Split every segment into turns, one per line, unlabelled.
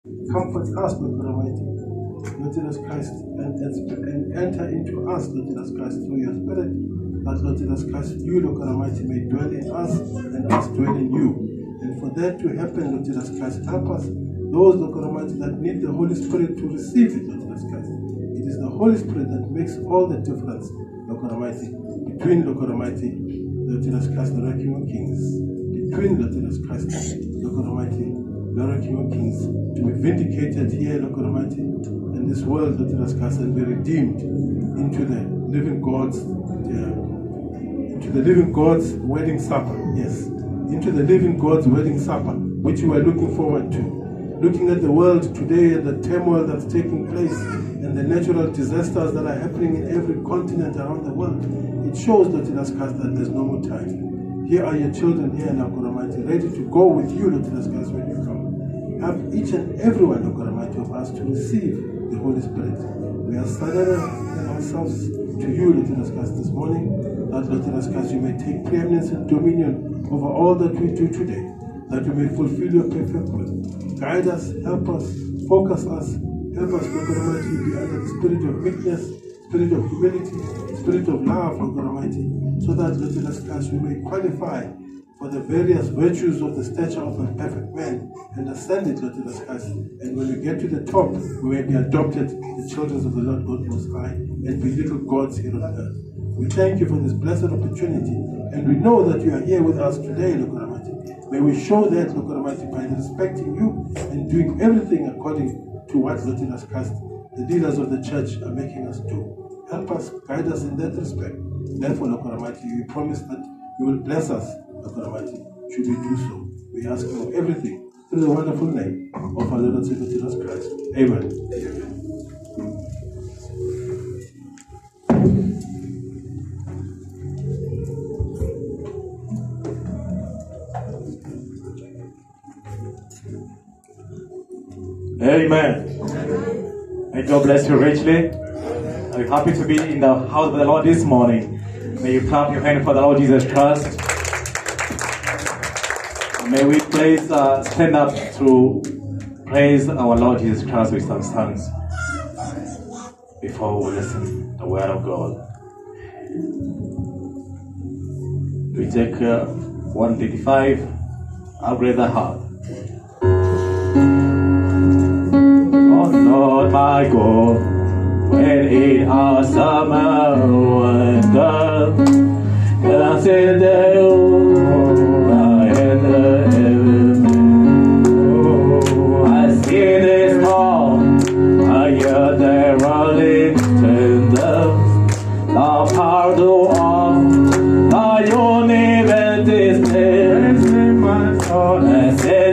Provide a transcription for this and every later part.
Comfort us, Lord God Almighty, Lord Jesus Christ, and enter into us, Lord Jesus Christ, through your Spirit, that Lord Jesus Christ, you, Lord God Almighty, may dwell in us and us dwell in you. And for that to happen, Lord Jesus Christ, help us, those, Lord God Almighty, that need the Holy Spirit to receive it, Lord Jesus Christ. It is the Holy Spirit that makes all the difference, Lord God Almighty, between, Lord God Almighty, Lord Jesus Christ, the King of Kings, between Lord Jesus Christ, Lord God Almighty, Lord King of Kings, to be vindicated here, Lord God Almighty, in this world, Lord Jesus Christ, and be redeemed into the living God's wedding supper. Yes, into the living God's wedding supper, which we are looking forward to. Looking at the world today and the turmoil that's taking place and the natural disasters that are happening in every continent around the world, it shows, Lord Jesus Christ, that there's no more time. Here are your children here, Lord God Almighty, ready to go with you, Lord Jesus Christ, when you come. Have each and every one, Lord God Almighty, of us to receive the Holy Spirit. We are surrendering ourselves to you, Lord Jesus Christ, this morning, that, Lord Jesus Christ, you may take preeminence and dominion over all that we do today, that we may fulfill your perfect will. Guide us, help us, focus us, help us, Lord God Almighty, be under the spirit of meekness, spirit of humility, spirit of love, Lord God Almighty, so that, Lord Jesus Christ, we may qualify for the various virtues of the stature of a perfect man and ascend it, Lord Jesus Christ. And when we get to the top, we may be adopted, the children of the Lord God Most High, and be little gods here on earth. We thank you for this blessed opportunity, and we know that you are here with us today, Lord God Almighty. May we show that, Lord God Almighty, by respecting you and doing everything according to what, Lord Jesus Christ, the leaders of the church are making us do. Help us, guide us in that respect. Therefore, Lord God Almighty, you promise that you will bless us, Lord God Almighty, should we do so. We ask for everything through the wonderful name of our Lord and Savior Jesus Christ. Amen.
Amen. May God bless you richly. Are you happy to be in the house of the Lord this morning? May you clap your hand for the Lord Jesus Christ. May we please stand up to praise our Lord Jesus Christ with some songs before we listen to the word of God. We take 135, I'll raise the heart. Oh Lord my God, when in our summer wonder, and in the heaven, I see this hall, I hear the rolling tenders, the pardon of the universe is there, and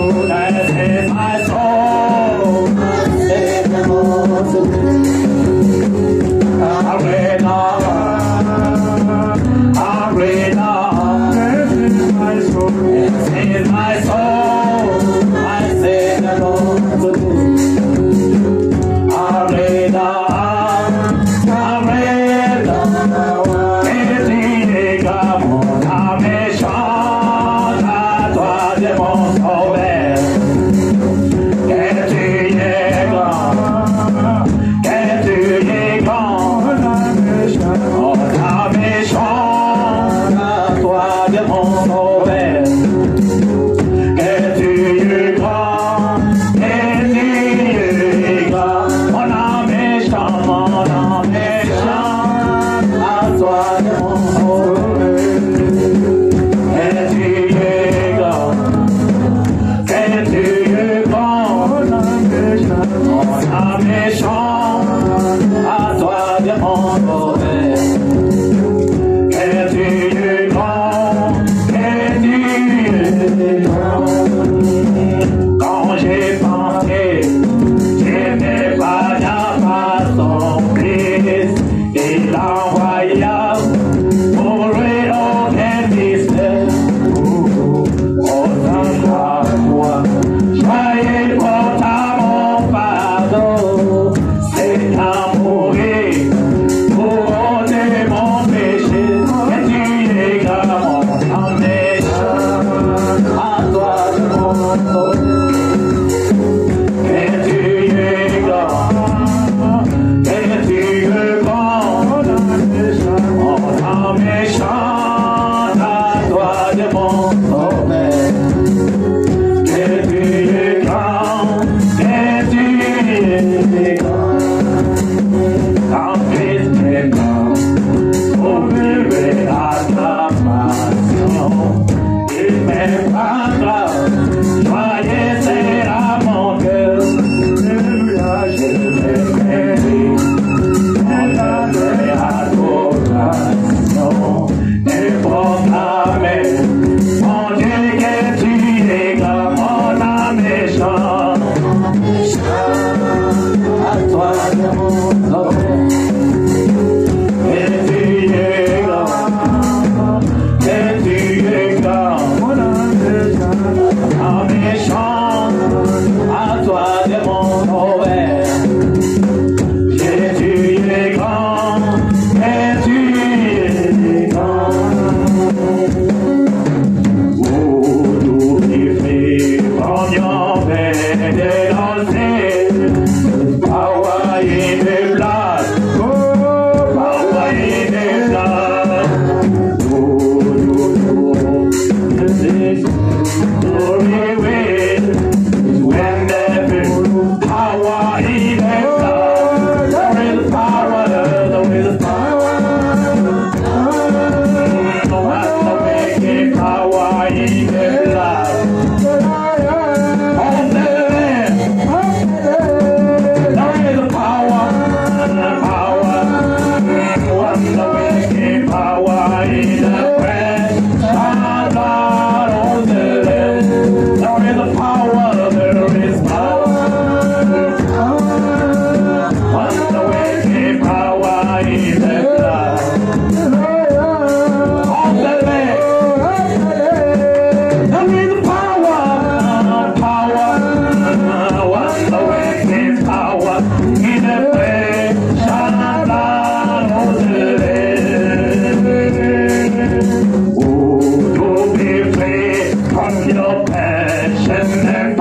Your passion and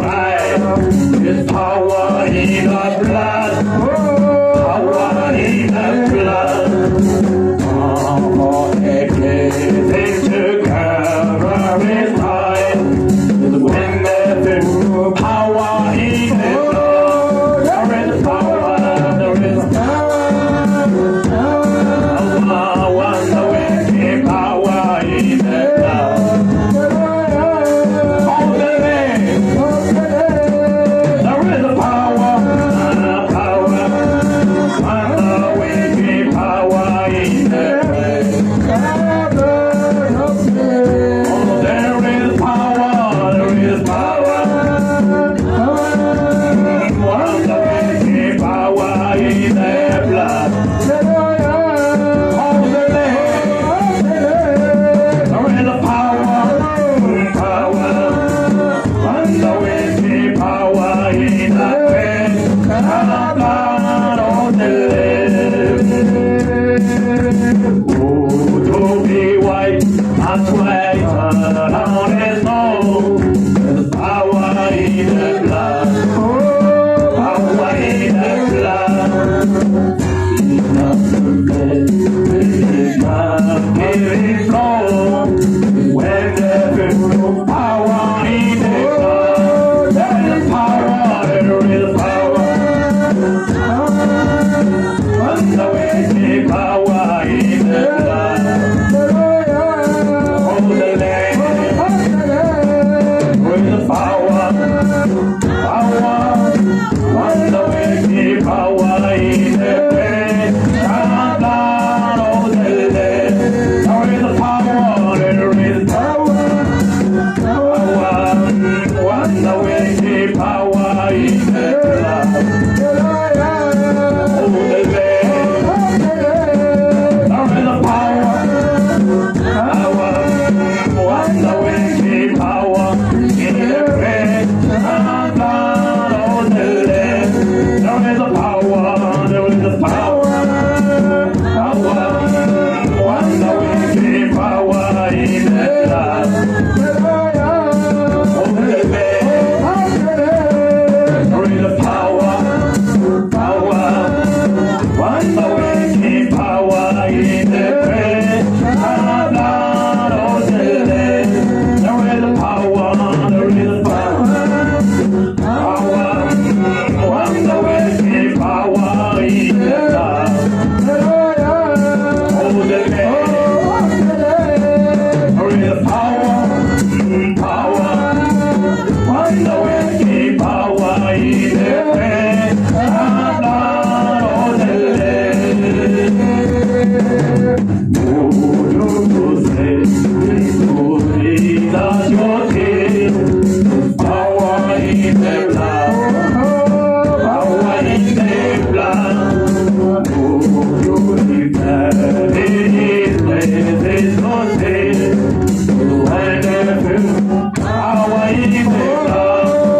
in the blood. Power in the blood. Enough to let the blood give it flow. When there is no power in the blood, there is power, there is power. When there is power in the blood, oh the land, with the power, power. When there is power in the land, come down, oh the land, there is power, there is power. When there is power in the blood, oh the land, there is power. When there is power in the land, come down, oh the land, there is power, there is power. When there is power in the blood, oh the land, there is power. When there is power in the land, come down, oh the land, there is power, there is power. When there is power in the blood, oh the land, there is power. When there is power in the land, come down, oh the land. Power in the blood, power in the blood. Power in the blood.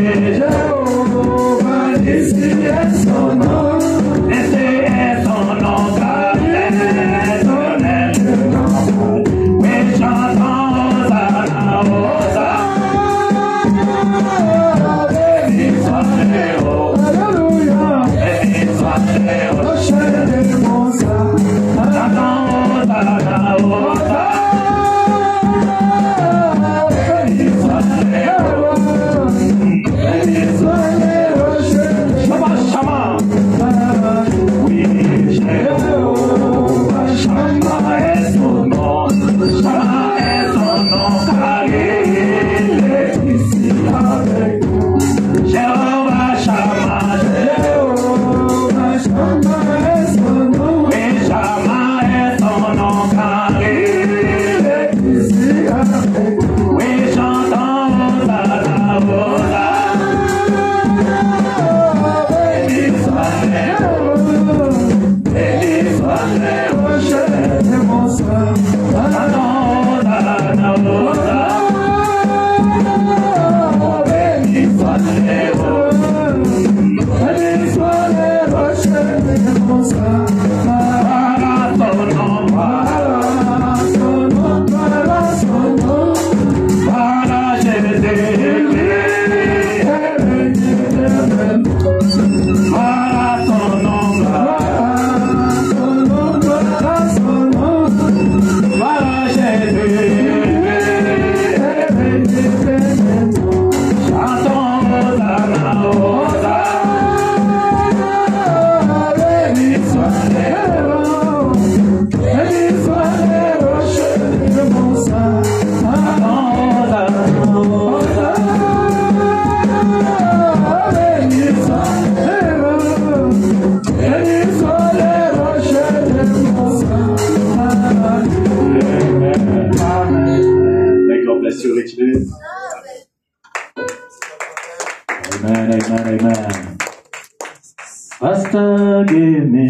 Jéhovah, ici est son nom. Ici est son nom, car il est éternel. Oui, chantons Hosanna, Hosanna. Béni soit Jéhovah. Alléluia. Béni soit Jéhovah. Rocher de mon sang. Chantons Hosanna, Hosanna. Béni soit Jéhovah. Béni soit Jéhovah. Shama, Shama. Oui, Jéhovah. Shama est son nom. Shama est son nom, car il est ici avec nous. Jéhovah, Shama, Jéhovah, Shama est son nom. Oui, Shama est son nom, car il est ici avec nous. Oui, chantons Hosanna, Hosanna. Béni soit Jéhovah, béni soit Jéhovah, cher de mon sang. Chantons Hosanna, Hosanna. Béni soit Jéhovah, béni soit Jéhovah, cher de mon sang. Voilà son nom, voilà son nom, voilà son nom. Voilà Jésus, voilà son nom, voilà son nom, voilà son nom. Voilà Jésus, chantons Hosanna, Hosanna. Béni soit Jéhovah, béni soit Jéhovah, cher de mon sang. Chantons Hosanna, Hosanna. Béni soit Jéhovah, béni soit Jéhovah, cher de mon sang. Amen.
May God bless you richly. Amen, amen, amen. Pastor, give me,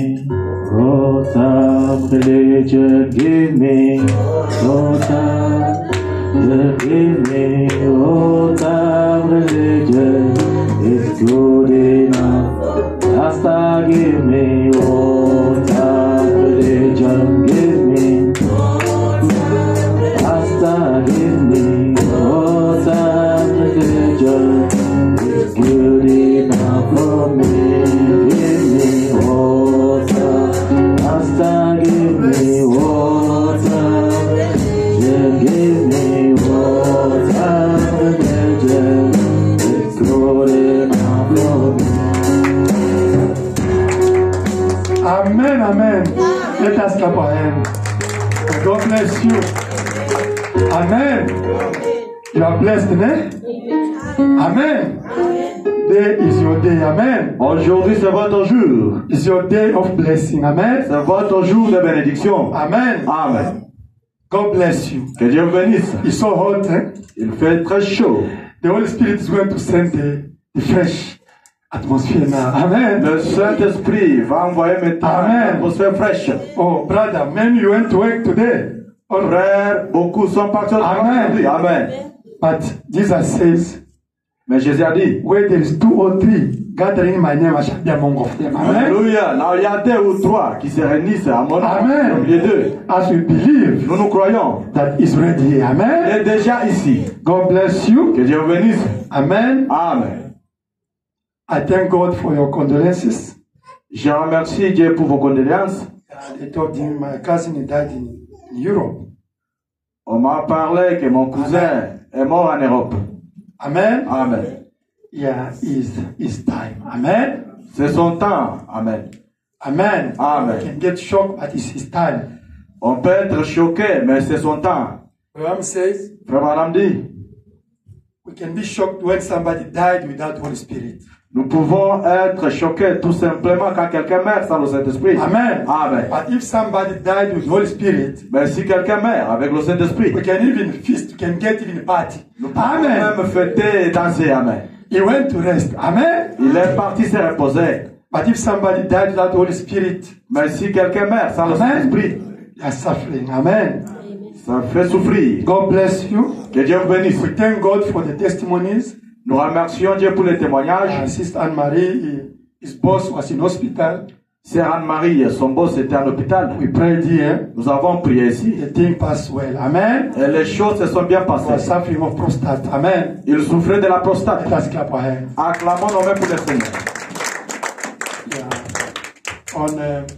Rota, religion, give me, Rota, give me, Rota, religion, it's good enough. Pastor, give me, Rota, religion, give me, Pastor, give me, Rota, religion, it's good enough for me. Give me water, Master, give me water. Give me water, it's good enough for me.
Amen, amen. Let us clap our hands. God bless you. Amen. You are blessed, eh? Amen. Today is your day. Amen.
Aujourd'hui, c'est votre jour.
It's your day of blessing. Amen.
C'est votre jour de bénédiction.
Amen.
Amen.
God bless you.
Que Dieu vous bénisse.
It's so hot, eh?
Il fait très chaud.
The Holy Spirit is going to send the fresh atmosphere now. Amen.
Le Saint-Esprit va envoyer maintenant
Amen.
une atmosphère fraîche.
Oh, brother, many you went to work today.
Frères, beaucoup sont partis au travail aujourd'hui. Amen.
But Jesus says,
Mais Jésus a dit,
where there is 2 or 3 gathering in my name, I shall be among of them. Amen.
Alléluia. Là, il y a 2 ou 3 qui se réunissent à mon nom.
Amen.
Au milieu d'eux.
As we believe
Nous nous croyons.
that is ready here.
Il
Amen.
est déjà ici.
God bless you.
Que Dieu vous bénisse.
Amen.
Amen.
I thank God for your condolences.
Je remercie Dieu pour vos condoléances.
They told him my cousin died in Europe.
On m'a parlé que mon cousin est mort en Europe.
Amen.
Amen.
Yeah, is time. Amen.
C'est son temps. Amen.
Amen.
Amen.
You can get shocked, but it's his time.
On peut être choqué, mais c'est son temps.
Ram says,
Frère Madame dit,
we can be shocked when somebody died without Holy Spirit.
nous pouvons être choqués tout simplement quand quelqu'un meurt sans le Saint-Esprit.
Amen.
Amen.
But if somebody died with Holy Spirit,
Mais si quelqu'un meurt avec le Saint-Esprit,
we can even feast, we can get even party.
nous pouvons
Amen.
même fêter et danser. Amen.
He went to rest. Amen.
Il est parti se reposer.
But if somebody died without Holy Spirit,
Mais si quelqu'un meurt sans le
Amen.
Saint-Esprit,
they are suffering. Amen.
ça fait souffrir.
God bless you.
Que Dieu vous bénisse.
We thank God for the testimonies.
Nous remercions Dieu pour les témoignages.
Sister Anne-Marie, his boss was in hospital.
Sœur Anne-Marie, son boss était en hôpital.
We prayed here.
Nous avons prié ici.
The thing passed well. Amen.
Et les choses se sont bien
He was
passées.
suffering of prostate. Amen.
Il souffrait de la prostate.
Let us clap our hands.
Acclamons nos mains pour le Seigneur.
Yeah. On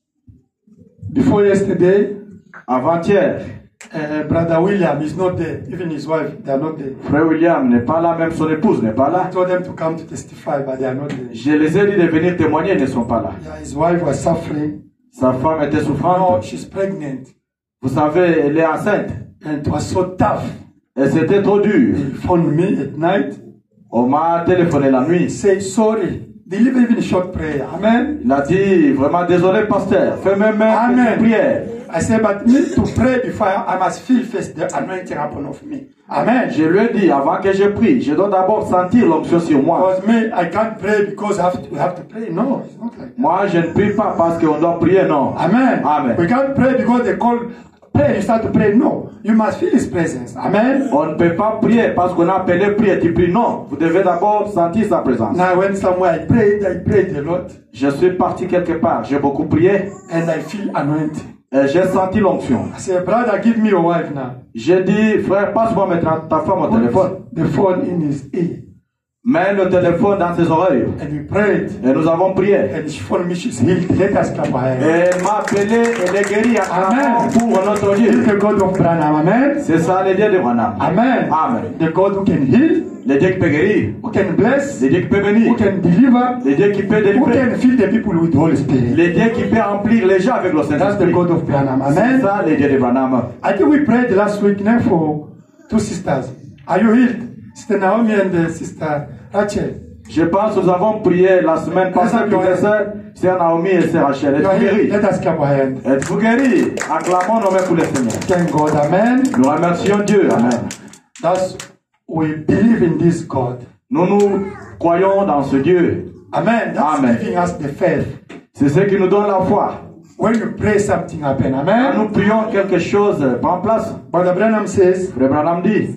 before yesterday,
Avant-hier,
Brother William is not there. Even his wife, they are not there.
Frère William n'est pas là, même son épouse n'est pas là.
I told them to come to testify, but they are not there.
Je les ai dit de venir témoigner, ils ne sont pas là.
Yeah, his wife was suffering.
Sa femme était
Now
souffrante.
she's pregnant,
Vous savez, elle est enceinte.
and it was so tough.
Et c'était trop dur.
He phoned me at night.
On m'a téléphoné la
He
nuit.
said, sorry. Deliver even a short prayer. Amen.
Il a dit, vraiment désolé, pasteur. Fais même
Amen.
une prière.
I said, but me to pray before I must feel first the anointing upon of me. Amen.
Je lui ai dit, avant que je prie, je dois d'abord sentir l'onction sur moi.
Because me, I can't pray because we have to pray. No, it's not like that.
Moi, je ne prie pas parce qu'on doit prier, non.
Amen.
Amen.
We can't pray because they call pray, you start to pray. No. You must feel his presence. Amen.
On ne peut pas prier parce qu'on a appelé prier, tu pries. Non, vous devez d'abord sentir sa présence.
Now I went somewhere, I prayed a lot,
Je suis parti quelque part, j'ai beaucoup prié
and I feel anointed.
et j'ai senti l'onction.
I said, brother, give me your wife now.
J'ai dit, frère, passe-moi maintenant ta femme au téléphone.
Put the phone in his ear.
Mets le téléphone dans ses oreilles.
And we prayed.
Et nous avons prié.
And she phoned me, she's healed. Let us clap our hands.
Et elle m'a appelé, elle est guérie à
Amen.
pour notre
He's
Dieu.
the God of Branham. Amen.
C'est ça le Dieu de Branham.
Amen.
Amen.
The God who can heal,
Le Dieu qui peut guérir.
who can bless,
Le Dieu qui peut
who
bénir.
can deliver,
Le Dieu qui peut
who
délivrer.
can fill the people with the Holy Spirit.
Le Dieu qui peut remplir les gens avec le
That's the
Saint-Esprit.
God of Branham.
C'est
Amen.
ça le Dieu de Branham.
I think we prayed last week now for two sisters. Are you healed? Sister Naomi and Sister Rachel.
Je pense que nous avons prié la semaine passée pour les sœurs, sœur Naomi et sœur Rachel.
You are
Êtes-vous
healed.
guéris?
Let us clap our hands.
Êtes-vous guéris? Acclamons nos mains pour le Seigneur.
Thank God. Amen.
Nous remercions Dieu. Amen.
That's we believe in this God.
Nous croyons dans ce Dieu.
Amen. That's
Amen.
giving us the faith.
C'est ce qui nous donne la foi.
When you pray, something happen.
Quand
Amen.
nous prions, quelque chose prend place.
Brother Branham says
Frère Branham dit,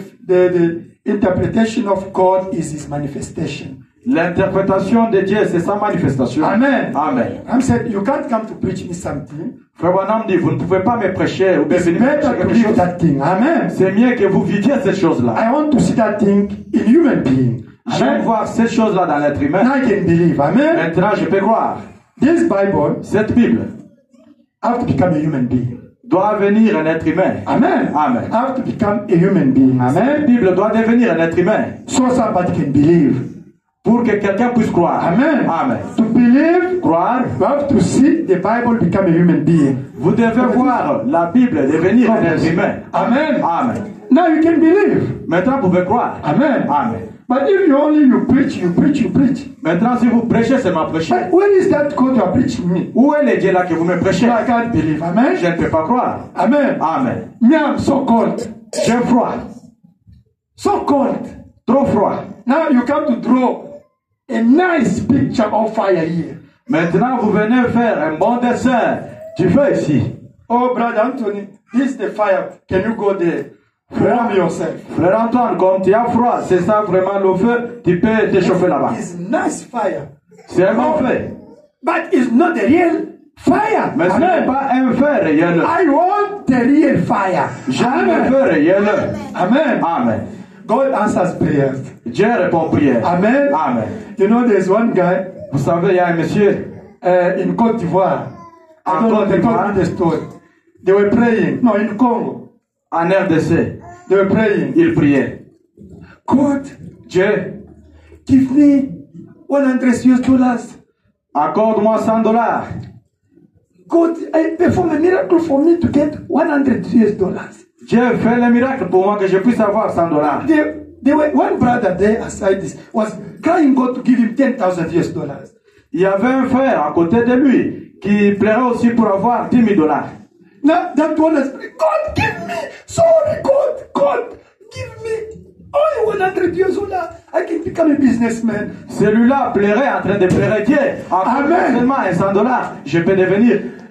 the interpretation of God is His manifestation.
l'interprétation de Dieu, c'est sa manifestation.
Amen.
Amen.
I'm saying you can't come to preach me something.
Frère Branham dit, vous ne pouvez pas me prêcher ou bien
It's
venir me
better
prêcher
to
quelque
live
chose.
that thing. Amen.
C'est mieux que vous viviez cette chose-là.
I want to see that thing in human being.
J'aime
Amen.
voir cette chose-là dans l'être humain.
Now I can believe. Amen.
Maintenant, je peux croire.
This Bible
Cette Bible
have to become a human being.
doit venir un être humain.
Amen.
Amen.
Have to become a human being.
Cette
Amen.
Bible doit devenir un être humain
So somebody can believe.
pour que quelqu'un puisse croire.
Amen.
Amen.
To believe,
Croire,
you have to see the Bible become a human being.
vous devez voir la Bible devenir un être humain.
Amen.
Amen.
Now you can believe.
Maintenant, vous pouvez croire.
Amen.
Amen.
But if you preach.
Maintenant, si vous prêchez, c'est ma prêcher.
But where is that God you are preaching me?
Où est le Dieu là que vous me prêchez?
So I can't believe. Amen.
Je ne peux pas croire.
Amen.
Amen.
Me, I'm so cold.
J'ai froid.
So cold.
Trop froid.
Now you come to draw a nice picture of fire here.
Maintenant, vous venez faire un bon dessin du feu ici.
Oh, Brother Anthony, this is the fire. Can you go there? Warm yourself.
Frère Antoine, comme tu as froid, c'est ça vraiment le feu, tu peux te chauffer là-bas.
It's nice fire.
C'est un bon feu.
But it's not the real fire.
Mais ce n'est
Amen.
pas un feu réel.
I want the real fire.
J'aime le feu réel.
Amen.
Amen.
God answers prayers.
Dieu répond aux prières.
Amen.
Amen.
You know, there's one guy
Vous savez, il y a un monsieur
in Côte d'Ivoire. I
En
don't know,
Côte
they told
d'Ivoire.
me the story. They were praying. No, in Congo.
en RDC.
They were praying.
Il priait.
God,
Dieu,
give me $100.
accorde-moi $100.
God, perform a miracle for me to get $100.
Dieu, fais le miracle pour moi que je puisse avoir $100.
There were one brother there aside this was crying God to give him $10,000.
Il y avait un frère à côté de lui qui plairait aussi pour avoir $10,000.
Now that one is God, give me. Sorry, God, give me only $100. I can become a businessman.
Celui-là plairait en train de plairer Dieu.
Amen.
Seulement $100, je peux devenir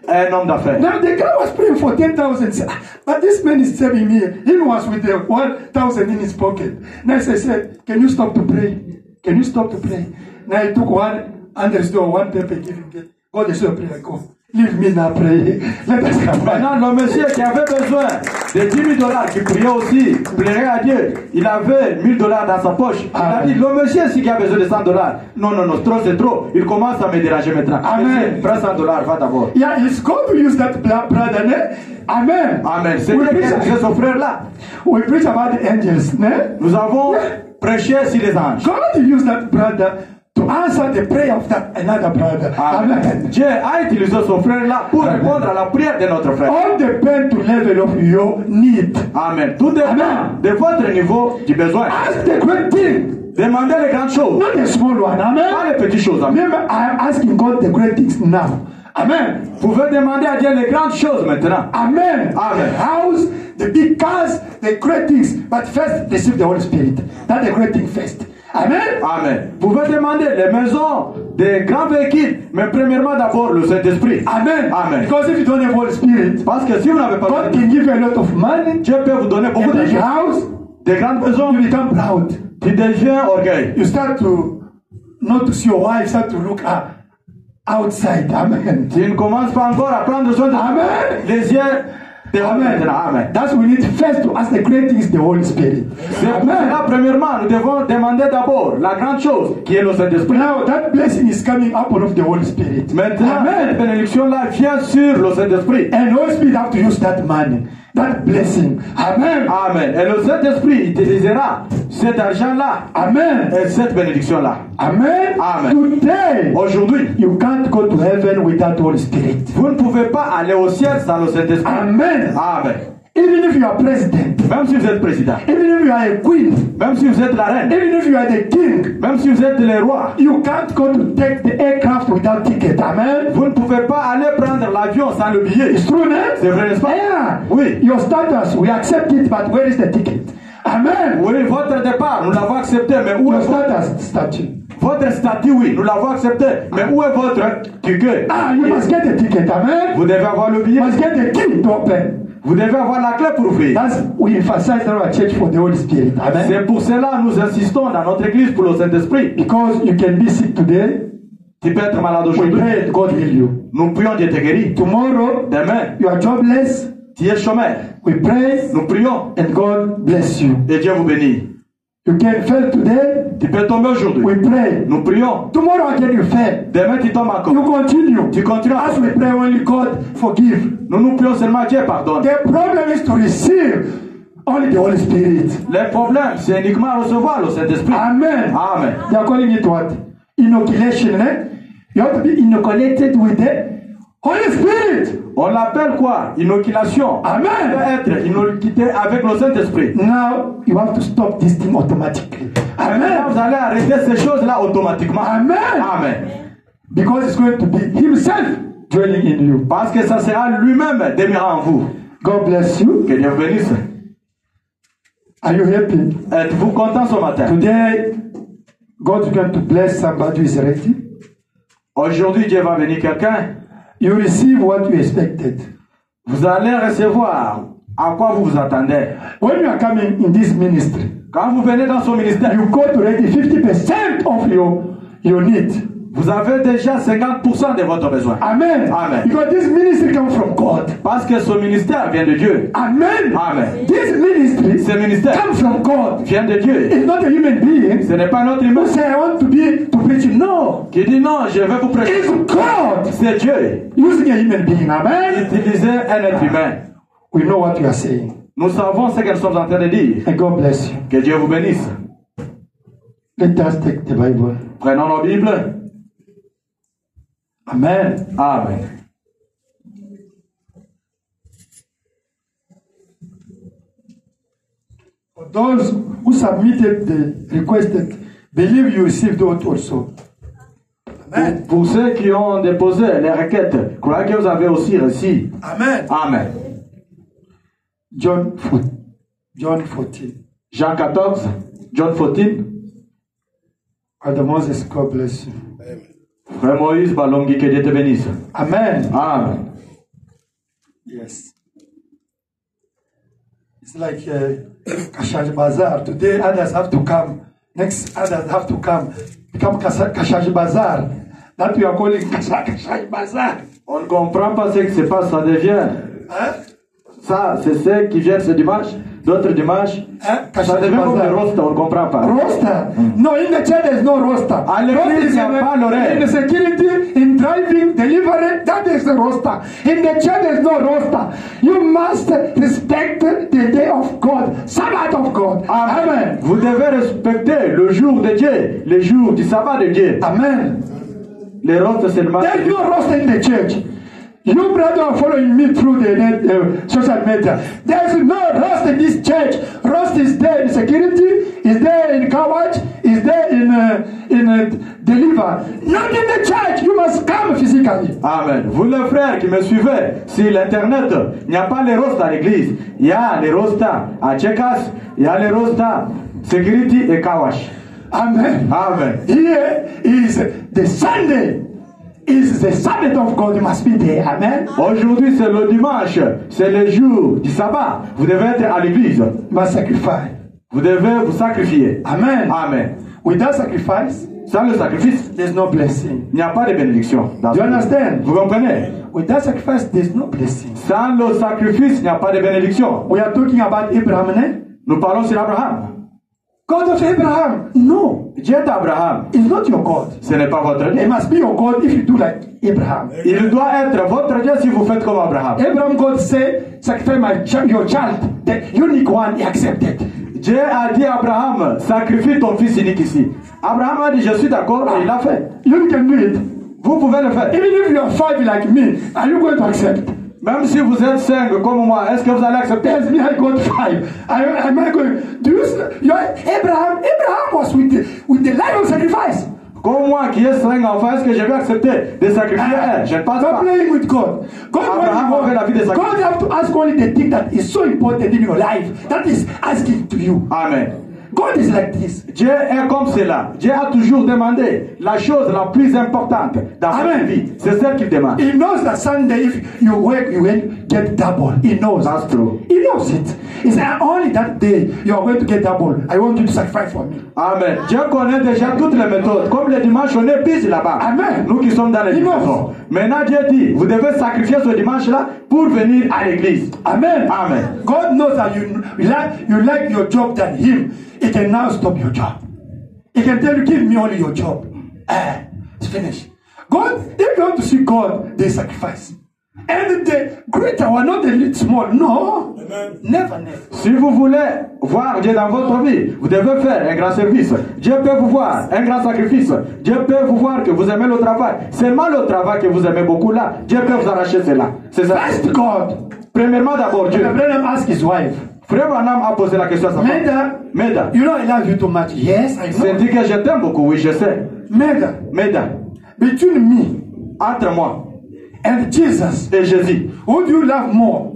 un homme d'affaires.
Now the guy was praying for 10,000. But this man is saving me. He was with the 1,000 in his pocket. Now I said, can you stop to pray? Can you stop to pray? Now he took one $100, $1 paper, giving it. God is so prayer. Go. Leave me now, pray. Let us come back.
Maintenant, le monsieur qui avait besoin de $10 000, qui priait aussi, plairait à Dieu, il avait $1,000 dans sa poche. Il a dit, le monsieur ici qui a besoin de $100, non, trop c'est trop. Il commence à me déranger maintenant.
Amen.
Prends $100, va d'abord.
Yeah, it's God to use that brother. Ne? Amen.
Amen. C'est Dieu qui a fait ce frère-là.
We preach about the angels. Ne?
Nous avons prêché sur les anges.
God used that brother to answer the prayer of that another brother. Amen.
Dieu a utilisé ce frère-là pour répondre à la prière de notre frère.
All depend to level of your need.
Amen. Tout dépend de votre niveau du besoin.
Ask the great thing.
Demandez les grandes choses.
Not the small one. Amen.
Pas les petites choses. Amen.
Remember, I am asking God the great things now. Amen.
Vous pouvez demander à Dieu les grandes choses maintenant.
Amen.
Amen.
House, the big cars, the great things. But first, receive the Holy Spirit. That's the great thing first. Amen.
Amen. Vous pouvez demander les maisons, des grands véhicules, mais premièrement d'abord le Saint-Esprit.
Amen.
Amen.
Because if you don't have Holy Spirit,
Parce que si vous n'avez pas
God can give you a lot of money.
Dieu peut vous donner beaucoup
A big
d'argent,
house,
des grandes maisons,
you become proud.
tu deviens orgueil.
You start to not to see your wife, start to look outside. Amen.
Tu ne commences pas encore à prendre soin de
Amen.
les yeux.
Amen.
Amen.
That's we need first to ask the great things, the Holy Spirit.
C'est pour cela, premièrement, nous devons demander d'abord la grande chose qui est le Saint-Esprit.
Now that blessing is coming up of the Holy Spirit.
Maintenant, cette bénédiction-là vient sur le Saint-Esprit.
And Holy Spirit have to use that money, that blessing. Amen.
Amen. Et le Saint-Esprit utilisera cet argent-là.
Amen.
Et cette bénédiction-là.
Amen.
Amen.
Today,
Aujourd'hui,
you can't go to heaven without Holy Spirit.
vous ne pouvez pas aller au ciel sans le Saint-Esprit.
Amen.
Amen.
Even if you are president,
Même si vous êtes président,
even if you are a queen,
même si vous êtes la reine,
even if you are the king,
même si vous êtes le roi,
you can't go to take the aircraft without ticket. Amen.
vous ne pouvez pas aller prendre l'avion sans le billet.
It's true, man.
C'est vrai, n'est-ce pas?
Yeah.
Oui.
Your status, we accept it, but where is the ticket? Amen.
Oui, votre départ, nous l'avons accepté, mais où
Your
est votre...
statue.
Votre statut, oui, nous l'avons accepté, mais où est votre ticket?
You must get a ticket. Amen.
Vous devez avoir le billet.
You must get the key to open.
Vous devez avoir la clé pour ouvrir.
That's we emphasize in our church for the Holy Spirit. Amen.
C'est pour cela nous insistons dans notre église pour le Saint-Esprit.
Because you can be sick today.
Tu peux être malade
We
aujourd'hui.
pray God heal you.
Nous prions Dieu te guérit.
Tomorrow
Demain,
you are jobless.
tu es chômeur.
We pray
Nous prions
and God bless you.
et Dieu vous bénit.
You can fail today.
Tu peux tomber aujourd'hui.
We pray.
Nous prions.
Tomorrow again you fail.
Demain, tu tombes encore.
You continue.
Tu continues.
As we pray, only God forgive.
Nous prions seulement Dieu pardonne.
The problem is to receive only the Holy Spirit.
Le problème, c'est uniquement recevoir le Saint-Esprit.
Amen.
Amen.
They are calling it what? Inoculation. Eh? You have to be inoculated with the Holy Spirit.
On l'appelle quoi? Inoculation.
Amen.
Peut être inoculé avec le Saint-Esprit.
Now you have to stop this thing automatically.
Maintenant, vous
Amen.
allez arrêter ces choses-là automatiquement.
Amen.
Amen.
Because it's going to be Himself dwelling in you.
Parce que ça sera lui-même demeurant en vous.
God bless you.
Que Dieu vous bénisse.
Are you happy?
Êtes-vous content ce matin?
Today, God is going to bless somebody who is ready.
Aujourd'hui, Dieu va bénir quelqu'un.
You receive what you expected.
Vous allez recevoir à quoi vous vous attendez.
When you are coming in this ministry,
Quand vous venez dans son ministère,
you got already 50% of your need.
vous avez déjà 50% de votre besoin.
Amen.
Amen.
Because this ministry comes from God.
Parce que ce ministère vient de Dieu.
Amen.
Amen.
This ministry
Ce ministère
comes from God.
vient de Dieu.
It's not a human being
Ce n'est pas notre humain
who say I want to preach. No.
qui dit non, je vais vous prêcher.
It's God
C'est Dieu.
using a human being. Amen.
Utilisez un être humain.
We know what you are saying.
Nous savons ce que nous sommes en train de dire.
And God bless you.
Que Dieu vous bénisse.
Let us take the Bible.
Prenons nos Bibles.
Amen.
Amen.
For those who submitted the requested, believe you received it also. Amen.
Pour ceux qui ont déposé les requêtes, croyez que vous avez aussi reçu.
Amen.
Amen.
John 14.
Jean 14, John 14.
Father Moses, God bless you.
Frère Moïse, Balongi, que Dieu te bénisse.
Amen.
Amen.
Yes. It's like Kashash Bazaar. Today others have to come. Next others have to come. Become Kashash Bazaar. That we are calling Kashash Bazaar.
On ne comprend pas ce qui se passe, ça devient.
Hein?
Ça, c'est ceux qui viennent ce dimanche, d'autres dimanches.
Hein?
Ça
Kashash
devient comme le
Bazaar.
roster, on ne comprend pas.
Roster? No, in the church there is no roster.
À l'église, il n'y a pas l'horaire.
In the security, in driving, delivery, that is the roster. In the church there is no roster. You must respect the day of God, Sabbath of God. Amen.
Vous devez respecter le jour de Dieu, les jours du sabbat de Dieu.
Amen.
Les rosters seulement.
There is no roster in the church. You brother are following me through the net, social media. There is no roster in this church. Roster is there in security, is there in coverage, is there in deliver. Not in the church. You must come physically.
Amen. Vous les frères qui me suivez sur l'internet, il n'y a pas les rosters à l'église. Il y a les rosters à Tchekas, il y a les rosters Security et Kawash.
Amen.
Amen.
Here is the Sunday. Is the Sabbath of God. You must be there. Amen.
Aujourd'hui c'est le dimanche, c'est le jour du sabbat. Vous devez être à l'église.
You must sacrifice.
Vous devez vous sacrifier.
Amen.
Amen.
Without sacrifice,
Sans le sacrifice,
there's no blessing.
il n'y a pas de bénédiction.
Do you understand?
Vous comprenez?
Without sacrifice, there's no blessing.
Sans le sacrifice, il n'y a pas de bénédiction.
We are talking about Abraham, eh?
Nous parlons sur Abraham.
God of Abraham. No,
Dieu d'Abraham,
it's not your God.
ce n'est pas votre
It
Dieu.
must be your God if you do like Abraham.
Il doit être votre Dieu si vous faites comme Abraham.
Abraham, God said, sacrifice your child. The unique one, he accepted.
Dieu a dit à Abraham, sacrifie ton fils unique ici. Abraham a dit, je suis d'accord, et il l'a fait.
You can do it.
Vous pouvez le faire.
Even if you are 5 like me, are you going to accept?
Même si vous êtes 5 comme moi, est-ce que vous allez accepter?
Yes, me, I got 5. Am I going? Do you? Abraham was with the life of sacrifice.
Comme moi qui ai 5 enfants, est-ce que je vais accepter de sacrifier un? Je ne pense
Stop
pas.
playing with God.
Abraham avait la vie de sacrifice.
God have to ask only the thing that is so important in your life. That is asking to you.
Amen.
God is like this.
Dieu est comme cela. Dieu a toujours demandé la chose la plus importante dans
Amen.
votre vie. C'est celle qu'il demande.
He knows that Sunday, if you work, you will get double. He knows.
That's true.
He knows it. He said, only that day you are going to get double. I want you to sacrifice for me.
Amen. Dieu connaît déjà toutes les méthodes. Comme le dimanche, on est pisse là-bas.
Amen.
Nous qui sommes dans
He
l'église.
knows.
Maintenant, Dieu dit, vous devez sacrifier ce dimanche-là pour venir à l'église.
Amen.
Amen.
God knows that you like your job than him. He can now stop your job. He can tell you, give me only your job. It's finished. God, if you want to see God, they sacrifice. And the greater one, not the little small. No. Amen. Never, never.
Si vous voulez voir Dieu dans votre vie, vous devez faire un grand service. Dieu peut vous voir un grand sacrifice. Dieu peut vous voir que vous aimez le travail. Seulement le travail que vous aimez beaucoup là, Dieu peut vous arracher cela. C'est ça.
First God.
Premièrement d'abord Dieu.
Abraham asked his wife,
Frère Branham a posé la question à sa femme. Meda,
you know I love you too much. Yes, I
c'est
know.
dit que je t'aime beaucoup, oui, je sais. Meda,
Between me
entre moi
and Jesus,
et Jésus,
who do you love more?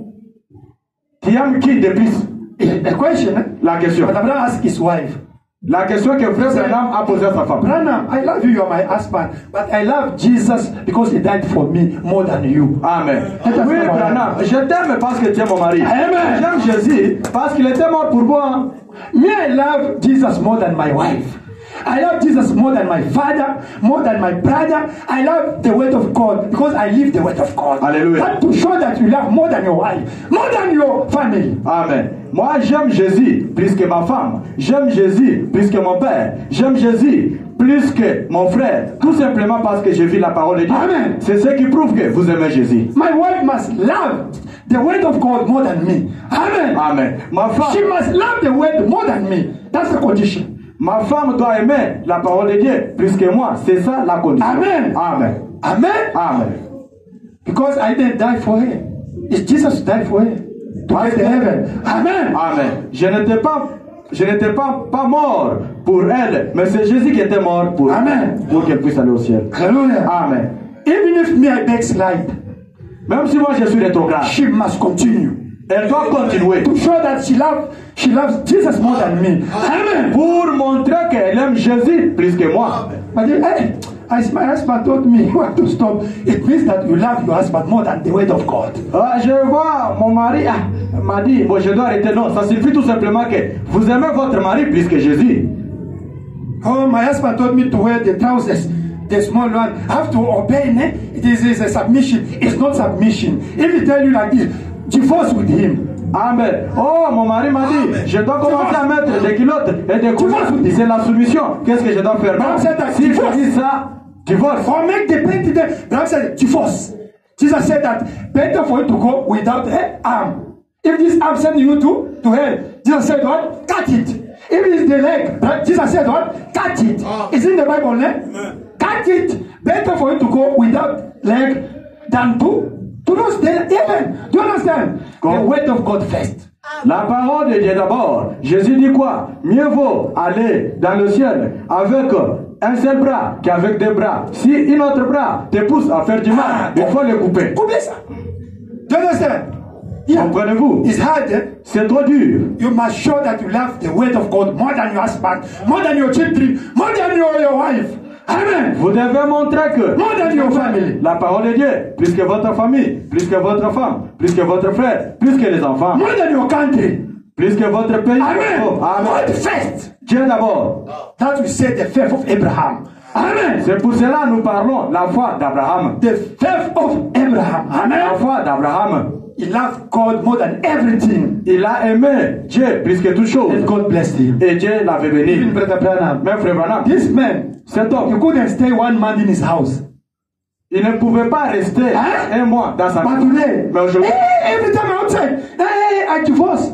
qui aime qui de plus?
A question. Eh?
La question.
But Abraham asked his wife,
La question que Frère Branham a posée à sa femme.
Branham, I love you, you're my husband, but I love Jesus because he died for me more than you.
Amen.
Let us
Oui,
come on.
Branham, je t'aime parce que tu es mon mari.
Amen.
J'aime Jésus parce qu'il était mort pour moi.
Me, I love Jesus more than my wife. I love Jesus more than my father, more than my brother. I love the word of God because I live the word of God.
Hallelujah.
That to show that you love more than your wife, more than your family.
Amen. Moi, j'aime Jésus plus que ma femme. J'aime Jésus plus que mon père. J'aime Jésus plus que mon frère. Tout simplement parce que je vis la parole de Dieu.
Amen.
C'est ce qui prouve que vous aimez Jésus.
My wife must love the word of God more than me. Amen.
Amen. Ma
She
femme,
must love the word more than me. That's the condition.
ma femme doit aimer la parole de Dieu plus que moi. C'est ça la condition.
Amen.
Amen.
Amen.
Amen.
Because I didn't die for her. It's Jesus who died for her. To get to heaven. Amen.
Amen. Je n'étais pas mort pour elle, mais c'est Jésus qui était mort pour
Amen.
pour qu'elle puisse aller au ciel.
Hallelujah.
Amen.
Even if me I backslide,
Même si moi je suis rétrograde,
she must continue
elle doit continuer
to show that she loves Jesus more than me. Amen.
pour montrer qu'elle aime Jésus plus que moi.
But hey, as my husband told me you have to stop, it means that you love your husband more than the word of God.
Je vois mon mari m'a dit, bon, je dois arrêter. Non, ça signifie tout simplement que vous aimez votre mari plus que Jésus.
Oh, my husband told me to wear the trousers. The small one, I have to obey. This is a submission. It's not submission. If he tell you like this, divorce with him.
Amen. Oh, mon mari m'a dit, je dois commencer à mettre des culottes et des couleurs. C'est la soumission. Qu'est-ce que je dois faire? Non, si je dis ça, divorce.
Or make the paint there. Bible said divorce. Jesus said that better for you to go without an arm. If this arm send you to hell, Jesus said what? Cut it. If it's the leg, Jesus said what? Cut it. It's in the Bible, eh? Cut it. Better for you to go without leg than to lose the heaven. Do you understand? The word of God first.
La parole de Dieu d'abord. Jésus dit quoi? Mieux vaut aller dans le ciel avec un seul bras qu'avec deux bras. Si un autre bras te pousse à faire du mal, il faut le couper.
Coupez ça. Do you understand? Yeah.
Comprenez-vous?
It's hard, eh?
C'est trop dur.
You must show that you love the word of God more than your husband, more than your children, more than your wife. Amen.
Vous devez montrer que
more than your family.
La parole de Dieu, plus que votre famille, plus que votre femme, plus que votre frère, plus que les enfants,
more than your country,
plus que votre pays.
Amen.
Oh, amen.
God first.
Dieu d'abord.
That we say the faith of Abraham. Amen.
C'est pour cela que nous parlons la foi d'Abraham.
The faith of Abraham. Amen.
La foi d'Abraham.
He loved God more than everything.
Il a aimé Dieu plus que toute chose.
And God blessed him.
Et Dieu l'avait béni.
Even Brother Branham.
Même frère Branham.
This man,
cet homme,
he couldn't stay 1 month in his house.
Il ne pouvait pas rester un mois dans sa maison.
Mais aujourd'hui, every time outside, I divorce.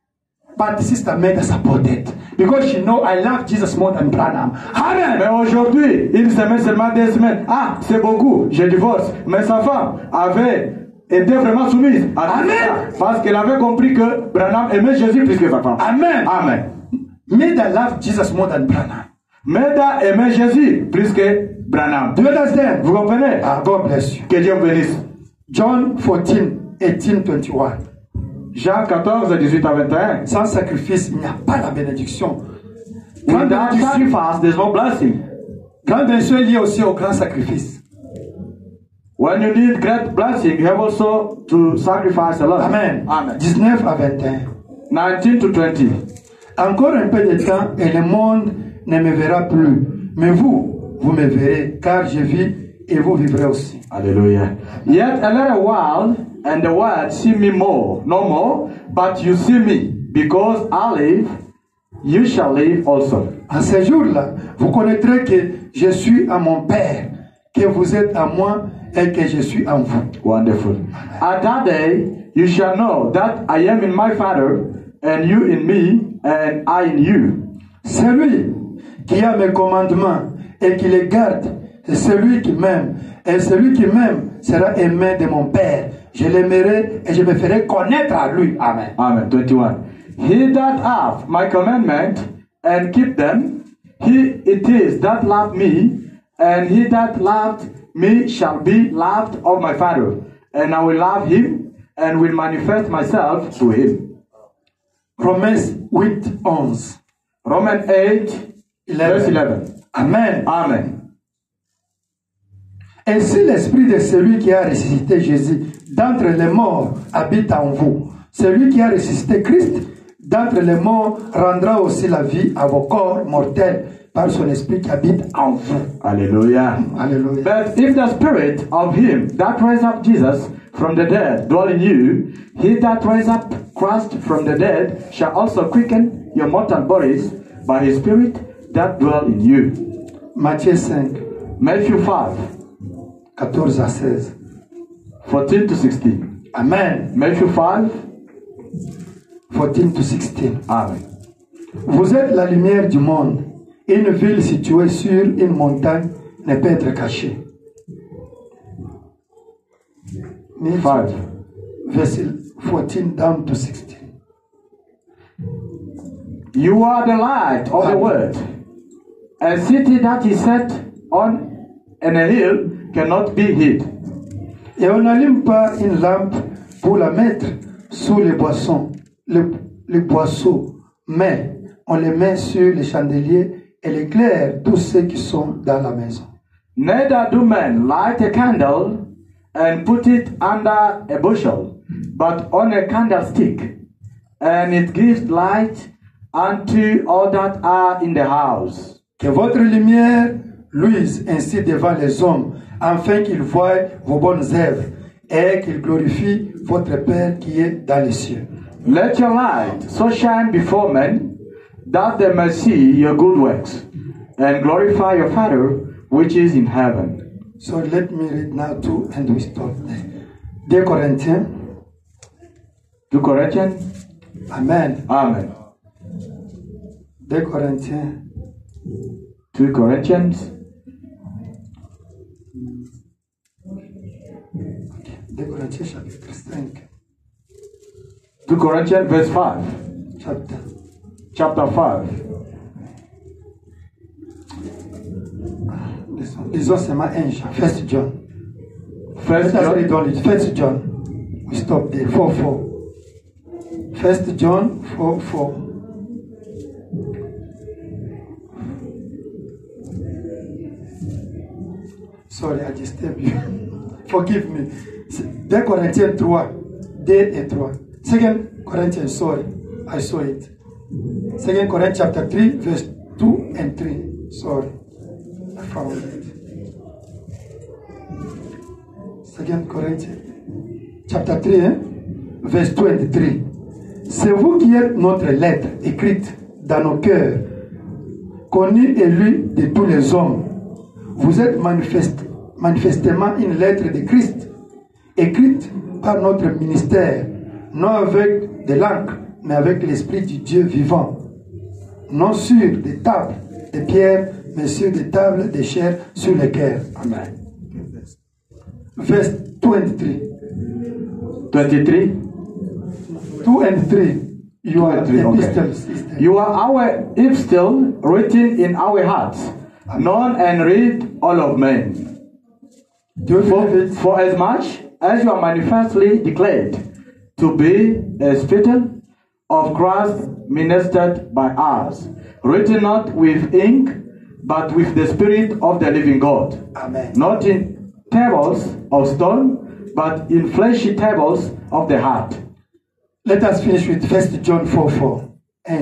But the sister made her supported because she know I love Jesus more than Branham. Amen.
Mais aujourd'hui, une semaine seulement, 2 semaines. Ah, c'est beaucoup, je divorce. Mais sa femme avait été vraiment soumise à ça parce qu'elle avait compris que Branham aimait Jésus plus que sa femme.
Amen.
Amen.
Meda love Jesus more than Branham.
Meda aimait Jésus plus que Branham.
Do you understand?
Vous comprenez?
Ah, God bless you.
Que Dieu vous bénisse.
John 14, 18, 21.
Jean 14, 18 à 21.
Sans sacrifice, il n'y a pas la bénédiction.
Without sacrifice, there's no blessing.
Grande bénédiction est liée aussi au grand sacrifice.
When you need great blessing, you have also to sacrifice a lot.
Amen.
Amen.
19 à 21.
19 to 20.
Encore un peu de temps et le monde ne me verra plus. Mais vous, vous me verrez, car je vis et vous vivrez aussi.
Hallelujah. Yet a little while, and the world see me no more, but you see me, because I live, you shall live also.
En ce jour-là, vous connaîtrez que je suis à mon Père, que vous êtes à moi et que je suis en vous.
Wonderful. At that day, you shall know that I am in my Father, and you in me, and I in you.
Celui qui a mes commandements et qui les garde, c'est celui qui m'aime. Et celui qui m'aime sera aimé de mon Père. Je l'aimerai et je me ferai connaître à lui. Amen.
Amen. 21. He that hath my commandment and keep them, he it is that loved me, and he that loved me shall be loved of my Father, and I will love him, and will manifest myself to him.
Romains 8, 11.
Romans 8, verse 11.
Amen.
Amen.
Ainsi l'esprit de celui qui a ressuscité Jésus d'entre les morts habite en vous. Celui qui a ressuscité Christ d'entre les morts rendra aussi la vie à vos corps mortels par son esprit qui habite en vous.
Hallelujah.
Hallelujah.
But if the spirit of him that raised up Jesus from the dead dwell in you, he that raised up Christ from the dead shall also quicken your mortal bodies by his spirit that dwell in you.
Matthieu 5,
Matthew 5,
14 à 16.
14 to 16.
Amen.
Matthew 5,
14 to 16.
Amen.
Vous êtes la lumière du monde. Une ville située sur une montagne ne peut être cachée.
5.
Verse 14 down to 16.
You are the light of the world. A city that is set on a hill cannot be hid.
Et on n'allume pas une lampe pour la mettre sous les boissons, les boisseaux, mais on les met sur les chandeliers et l'éclaire tous ceux qui sont dans la maison.
Neither do men light a candle and put it under a bushel, but on a candlestick, and it gives light unto all that are in the house.
Que votre lumière luise ainsi devant les hommes, afin qu'ils voient vos bonnes œuvres et qu'ils glorifient votre Père qui est dans les cieux.
Let your light so shine before men, that they may see your good works, and glorify your Father which is in heaven.
So let me read now 2 and we stop there. 2 Corinthians.
2 Corinthians.
Amen.
Amen.
2 Corinthiens.
2 Corinthians.
2 Corinthiens chapitre 5.
2 Corinthians verse 5. Chapter 5.
Lisons seulement 1 Jean. 1 John.
First
Let us
John.
read only 1 John. We stop there. 4:4. 1 John 4:4. Sorry, I disturbed you. Forgive me. 2 Corinthiens 3. 2 et 3. 2 Corinthians, sorry. I saw it. 2 Corinthians chapter 3, verse 2 and 3. Sorry. I found it. 2 Corinthiens chapter 3, verse 2 and 3. C'est vous qui êtes notre lettre écrite dans nos cœurs, connue et lue de tous les hommes. Vous êtes manifestement une lettre de Christ, écrite par notre ministère, non avec de l'encre, mais avec l'Esprit du Dieu vivant, non sur des tables de pierre, mais sur des tables de chair sur les cœurs. Amen. Verse 23.
23.
2 and 3. You are
23, okay.
epistles.
You are our epistle written in our hearts, known and read all of men.
Do you believe it?
For as much as you are manifestly declared to be a epistle of Christ ministered by us, written not with ink, but with the Spirit of the living God.
Amen.
Not in tables of stone, but in fleshy tables of the heart.
Let us finish with 1 John 4:4. 1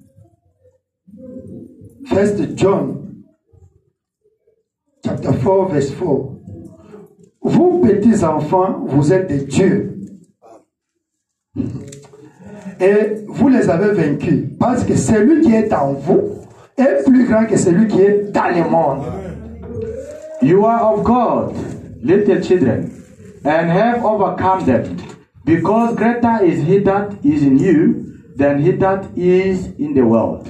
John chapter 4 verse 4. Vous petits enfants, vous êtes des dieux. Et vous les avez vaincus parce que celui qui est en vous est plus grand que celui qui est dans le monde.
You are of God, little children, and have overcome them, because greater is he that is in you than he that is in the world.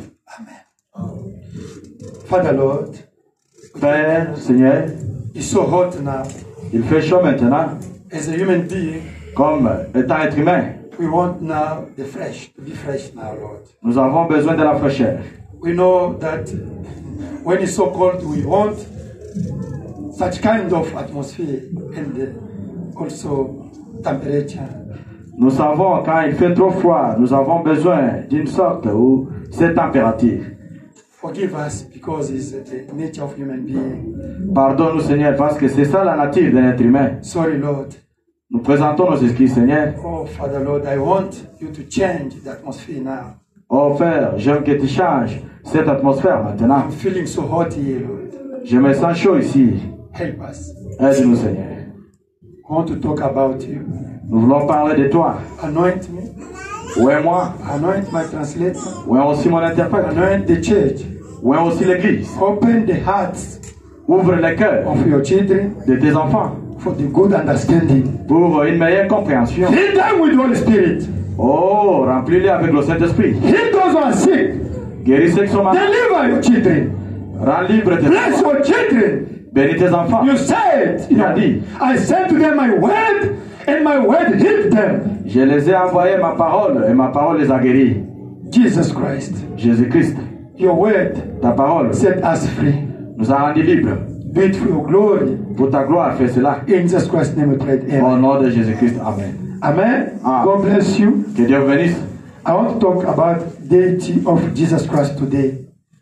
Father Lord,
Père, Seigneur,
it's so hot now.
il fait chaud maintenant,
As a human being,
comme étant être humain.
we want now the fresh, to be fresh now, Lord.
Nous avons besoin de la fraîcheur.
We know that when it's so cold, we want such kind of atmosphere and also temperature.
Nous savons quand il fait trop froid, nous avons besoin d'une sorte où cette température.
Forgive us because it's the nature of human being.
Pardonne-nous, Seigneur, parce que c'est ça la nature de l'être humain.
Sorry, Lord.
Nous présentons nos excuses, Seigneur.
Oh, Father Lord, I want you to change the atmosphere now.
Oh Père, j'aime que tu changes cette atmosphère maintenant.
I'm feeling so hot here, Lord.
Je me sens chaud ici.
Help us.
Aide-nous, Seigneur.
I want to talk about you.
Nous voulons parler de toi.
Anoint me.
Ouais, moi.
Anoint my translator.
Ouais, aussi mon interprète.
Anoint the church.
Ouais, aussi l'église.
Open the hearts
Ouvre les cœurs
of your children
de tes enfants
for the good understanding.
pour une meilleure compréhension.
Fill them with the Holy Spirit.
Oh, remplis-les avec le Saint-Esprit.
Heal those who are sick.
Guéris ceux qui sont malades.
Deliver your children.
Rends libre tes
Bless
enfants.
your children.
Bénis tes enfants.
You said,
Il a dit,
I sent to them my word, and my word healed them.
je les ai envoyés ma parole et ma parole les a guéris.
Jesus Christ,
Jésus-Christ,
your word
ta parole
set us free.
nous a rendus libres.
Do it for your glory.
Pour ta gloire, fais cela.
In Jesus Christ's name we pray.
Au
Amen.
nom de Jésus-Christ, Amen.
Amen.
Ah.
God bless you.
Que Dieu vous bénisse.
I want to talk about deity of Jesus Christ today.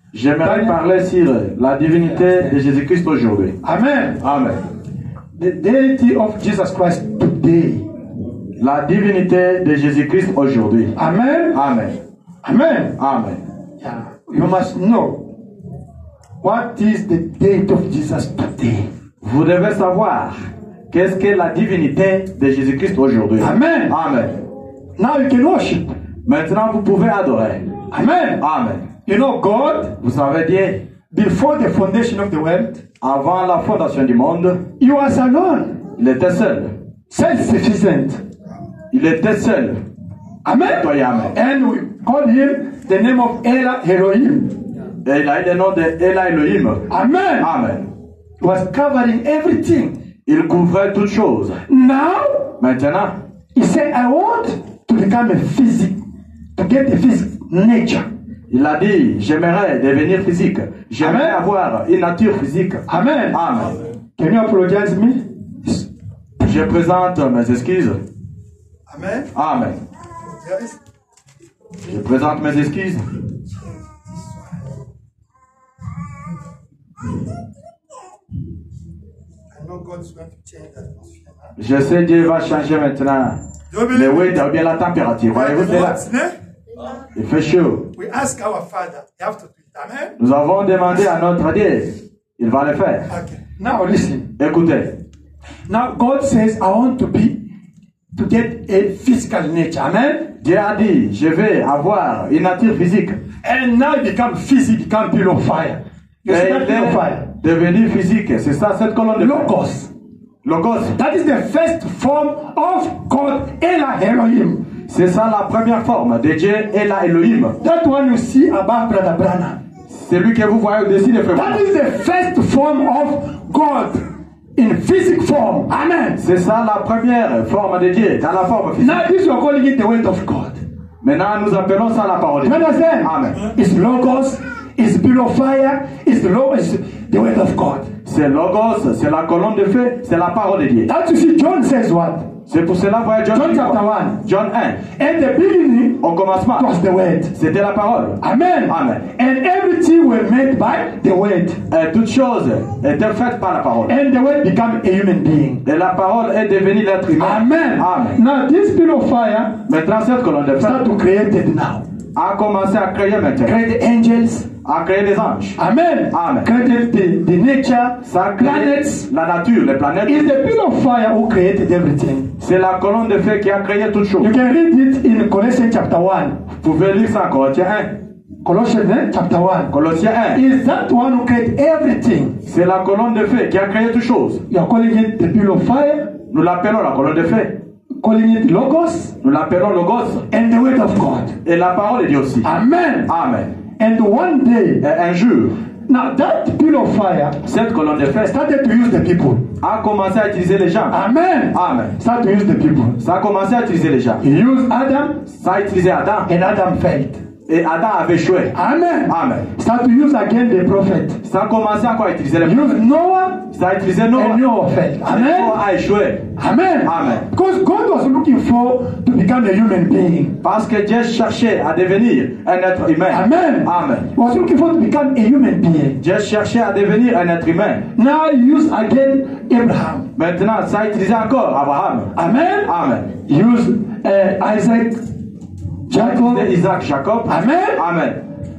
J'aimerais parler sur la divinité de Jésus-Christ aujourd'hui.
Amen.
Amen.
The deity of Jesus Christ today.
La divinité de Jésus-Christ aujourd'hui.
Amen.
Amen.
Amen.
Amen.
Yeah. You must know what is the deity of Jesus today.
Vous devez savoir qu'est-ce que la divinité de Jésus-Christ aujourd'hui.
Amen.
Amen.
Now you can worship.
Maintenant, vous pouvez adorer.
Amen.
Amen.
You know God,
Vous savez Dieu,
before the foundation of the world,
avant la fondation du monde,
He was alone,
il était seul.
self-sufficient.
Il était seul.
Amen.
Toi, Amen.
And we call him the name of Ela Elohim.
Et il a eu le nom de Ela Elohim.
Amen.
Amen.
He was covering everything.
Il couvrait toutes choses.
Now,
Maintenant,
he said, I want to become a physic, to get a physic nature.
il a dit, j'aimerais devenir physique. J'aimerais
Amen.
avoir une nature physique.
Amen.
Amen.
Can you apologize me?
Je présente mes excuses.
Amen.
Amen.
Yes.
Je présente mes excuses.
I know God is going to change the atmosphere.
Je sais Dieu va changer maintenant. Mais oui, ou bien la température. Voyez-vous, c'est là. Il fait chaud.
We ask our Father. You have to do it. Amen.
Nous avons demandé à notre Dieu. Il va le faire.
Okay. Now listen.
Écoutez.
Now God says, I want to get a physical nature. Amen.
Dieu a dit, je vais avoir une nature physique.
And now it become physical, become pillar of fire. You see
Et
that
il
pillar of
est
fire?
devenu physique. C'est ça, cette colonne de feu.
Logos.
Logos.
That is the first form of God, Ela Elohim.
C'est ça la première forme de Dieu et la Elohim.
That one you see above Brother Branham.
C'est lui que vous voyez au-dessus des frères.
That is the first form of God in physic form. Amen.
C'est ça la première forme de Dieu, dans la forme physique.
Now this we are calling it the word of God.
Maintenant, nous appelons ça la parole de
You
Dieu.
understand?
Amen.
It's Logos, it's pillar of fire, it's the word of God.
C'est Logos, c'est la colonne de feu, c'est la parole de Dieu.
That you see, John says what?
C'est pour cela, voyez John,
John chapter 1.
John 1.
At the beginning
Au commencement,
was the word.
c'était la parole.
Amen.
Amen.
And everything were made by the word.
Et toutes choses étaient faites par la parole.
And the word became a human being.
Et la parole est devenue l'être humain.
Amen.
Amen.
Now this pillar of fire
Maintenant, cette colonne de feu
start to create it now.
a commencé à créer maintenant.
Create the angels.
A créé des anges.
Amen.
Amen.
Created the nature,
Ça a créé
planets.
la nature, les planètes.
It's the pillar of fire who created everything.
C'est la colonne de feu qui a créé toutes choses.
You can read it in Colossians chapter 1.
Vous pouvez lire ça en Colossiens 1.
Colossians chapter 1.
Colossiens 1.
Is that one who created everything?
C'est la colonne de feu qui a créé toutes choses.
You are calling it the pillar of fire,
Nous l'appelons la colonne de feu.
calling it Logos,
Nous l'appelons Logos.
and the word of God.
Et la parole de Dieu aussi.
Amen.
Amen.
And one day,
Et un jour,
now that pillar of fire
cette colonne de feu
started to use the people.
a commencé à utiliser les gens.
Amen.
Amen.
Start to use the people.
Ça a commencé à utiliser les gens.
He used Adam,
Ça a utilisé Adam.
and Adam failed.
Et Adam avait échoué.
Amen.
Amen.
Start to use again the prophet.
Ça a commencé à quoi utiliser les
He used Noah,
Ça a utilisé Noah.
and Noah failed. Amen.
Noah a échoué.
Amen.
Amen.
Because God was looking for to become a human being.
Parce que Dieu cherchait à devenir un être humain.
Amen.
Amen.
He was looking for to become a human being.
Dieu cherchait à devenir un être humain.
Now he used again Abraham.
Maintenant, ça a utilisé encore Abraham.
Amen.
Amen.
He used Isaac, Jacob.
C'est Isaac, Jacob.
Amen.
Amen.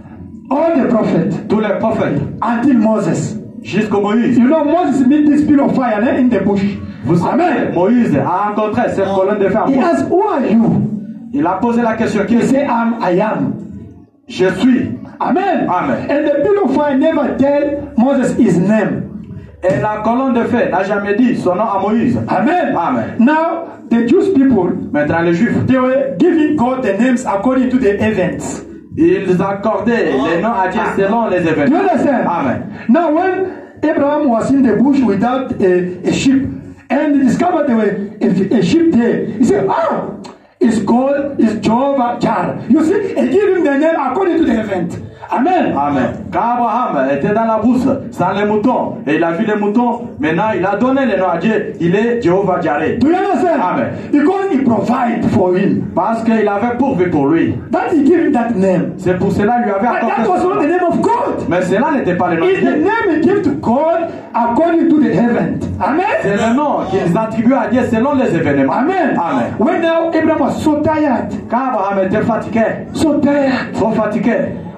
All the prophets
Tous les prophètes.
until Moses.
Jusqu'au Moïse.
You know Moses met this pillar of fire in the bush.
Vous savez,
Amen.
Moïse a rencontré cette colonne de feu.
He asked, "Who are you?"
Il a posé la question. Qui
He
est-ce?
said, I am.
Je suis.
Amen.
Amen.
And the pillar of fire never tell Moses his name.
Et la colonne de feu n'a jamais dit son nom à Moïse.
Amen.
Amen.
Now the Jewish people,
Maintenant, les Juifs,
they were giving God the names according to the events.
ils accordaient les noms à Dieu selon les
Do you
événements.
understand?
Amen.
Now when Abraham was in the bush without a sheep, and he discovered there were a sheep there, he said, it's called Jehovah Jireh. You see, he gave him the name according to the event. Amen.
Amen. Quand Abraham était dans la brousse sans les moutons, et il a vu les moutons, maintenant il a donné le nom à Dieu, il est Jéhovah Jireh.
Do you understand?
Amen.
Because he provided for him.
Parce qu'il avait pourvu pour lui.
That he gave him that name.
C'est pour cela qu'il lui avait
But that
accordé
was
son
not
nom.
the name of God.
Mais cela n'était pas le nom de
It's the
Dieu.
name he gave to God according to the heaven. Amen.
C'est le nom qu'ils attribuent à Dieu selon les événements.
Amen.
Amen.
When now Abraham was so tired,
Quand Abraham était fatigué, trop fatigué,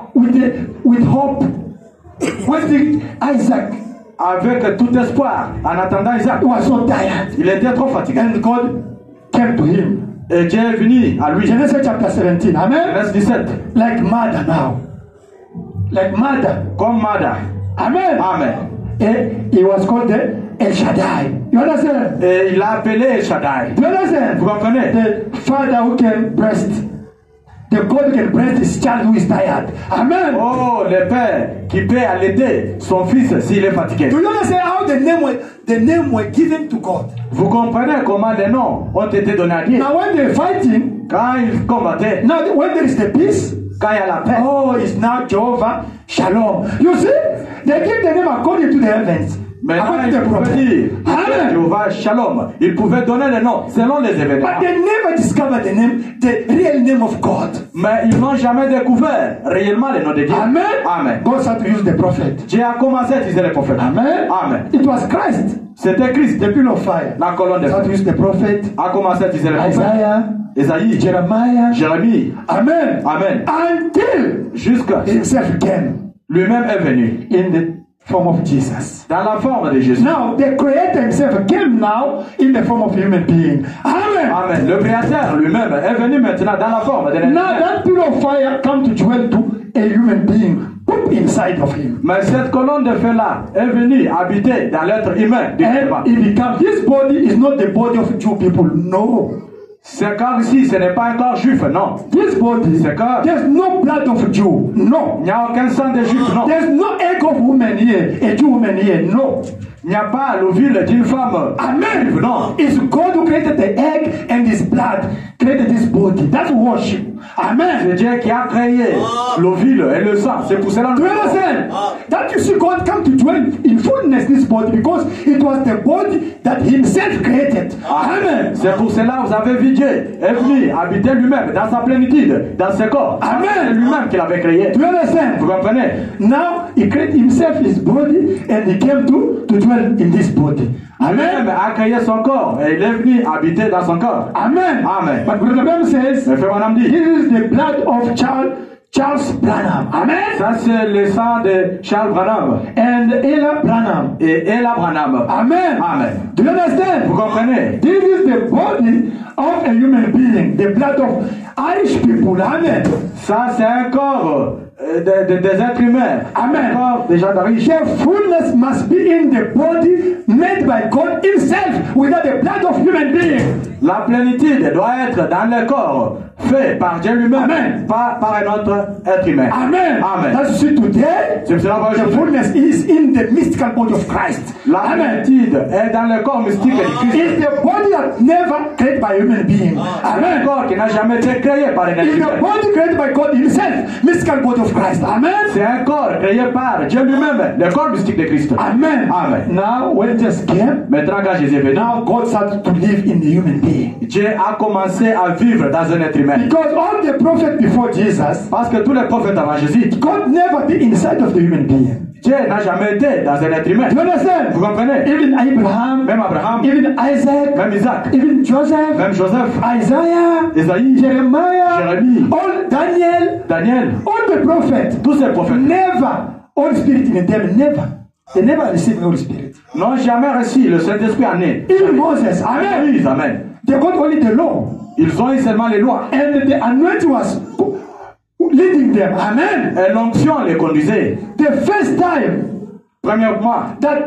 with hope, waiting Isaac,
avec tout espoir, en attendant Isaac,
he was so tired.
il était trop fatigué.
And God came to him.
Et Dieu est venu à lui.
Genesis chapter 17. Amen.
Genèse 17.
Like mother now. Like mother.
Comme Mada.
Amen.
Amen.
And he was called the El Shaddai. You understand?
Et il l'a appelé El Shaddai.
You understand?
Vous comprenez?
The father who can breast. The God who can breast his child who is tired. Amen.
Oh, le père qui peut allaiter son fils s'il est fatigué.
Do you understand how the name were given to God?
Vous comprenez comment les noms ont été donnés à Dieu?
Now when they're fighting,
Quand ils combattaient,
now when there is the peace,
quand il y a la paix,
oh, it's now Jehovah Shalom. You see, they give the name according to the heavens.
maintenant
According
ils
to the
pouvaient
prophet.
dire
Amen.
Jéhovah Shalom. Ils pouvaient donner le nom selon les événements.
But they never discovered the real name of God.
Mais ils n'ont jamais découvert réellement le nom de Dieu.
Amen.
Amen.
God started to use the prophet.
Dieu a commencé à utiliser les prophètes.
Amen.
Amen.
It was Christ,
C'était Christ,
the pillar of fire.
la colonne de
Started to
feu.
use the prophet,
A commencé à utiliser les prophètes.
Isaiah,
Esaïe,
Jeremiah.
Jérémie.
Amen.
Amen.
Until
Jusqu'à
himself came
lui-même est venu
in the form of Jesus.
dans la forme de Jésus.
Now the Creator himself came now in the form of human being. Amen.
Amen. Le Créateur lui-même est venu maintenant dans la forme de l'être
Now
humain.
that pillar of fire come to dwell to a human being, put inside of him.
Mais cette colonne de feu-là est venue habiter dans l'être humain.
And he became, this body is not the body of Jew people. No.
Ce corps ici, ce n'est pas un corps juif, non.
This body,
Ce corps,
there's no blood of Jew. No.
il n'y a aucun sang de juif, non.
There's no egg of woman here, a Jew woman here. No.
Il n'y a pas l'ovule d'une femme.
Amen.
Non.
It's God who created the egg and his blood, created this body. That's worship. Amen.
C'est Dieu qui a créé l'ovule et le sang. C'est pour cela que
Do you understand? That you see God come to dwell in fullness this body because it was the body that himself created. Amen.
C'est pour cela que vous avez vu Dieu est venu habiter lui-même dans sa plénitude, dans ce corps.
Amen.
C'est lui-même qui l'avait créé.
Do you understand?
Vous comprenez?
Now he created himself his body and he came to dwell in this body.
Lui-même
Amen.
a créé son corps et il est venu habiter dans son corps.
Amen.
Amen.
But Brother Branham says,
Le frère Branham
this
dit,
is the blood of Charles Branham. Amen.
ça c'est le sang de Charles Branham
And Ella Branham.
et Ella Branham.
Amen.
Amen.
Do you understand?
Vous comprenez?
This is the body of a human being, the blood of Irish people. Amen.
Ça c'est un corps des êtres humains.
Amen.
Un corps des gens d'Arish.
The fullness must be in the body made by God himself without the blood of human being.
La plénitude doit être dans le corps fait par Dieu lui-même,
Amen.
pas par un autre être humain.
Amen.
Amen.
That's you see today.
C'est pour cela que
The fullness is in the mystical body of Christ.
la
Amen.
plénitude est dans le corps mystique de Christ.
It's the body that never created by human being.
Un
Amen.
corps qui n'a jamais été créé par un être
It's the
humain.
body created by God himself, mystical body of Christ. Amen.
C'est un corps créé par Dieu lui-même, le corps mystique de Christ.
Amen.
Amen.
Now, when Jesus came,
Maintenant, quand Jésus est venu,
now God started to live in the human being.
Dieu a commencé à vivre dans un être humain.
Because all the prophets before Jesus,
Parce que tous les prophètes avant Jésus,
God never be inside of the human being.
Dieu n'a jamais été dans un être humain.
Do you understand?
Vous comprenez?
Even Abraham,
Même Abraham,
even Isaac,
même Isaac,
even Joseph,
même Joseph,
Isaiah,
Esaïe,
Jeremiah,
Jérémie,
all Daniel,
Daniel,
all the prophets,
tous ces prophètes
never, Holy Spirit in them, never. They never received the Holy Spirit.
n'ont jamais reçu le Saint-Esprit en eux.
Even Moses, amen.
Moïse, amen.
They got only the law.
Ils ont eu seulement les lois.
And the anointing was leading them. Amen.
Et l'onction les conduisait.
The first time
Premièrement,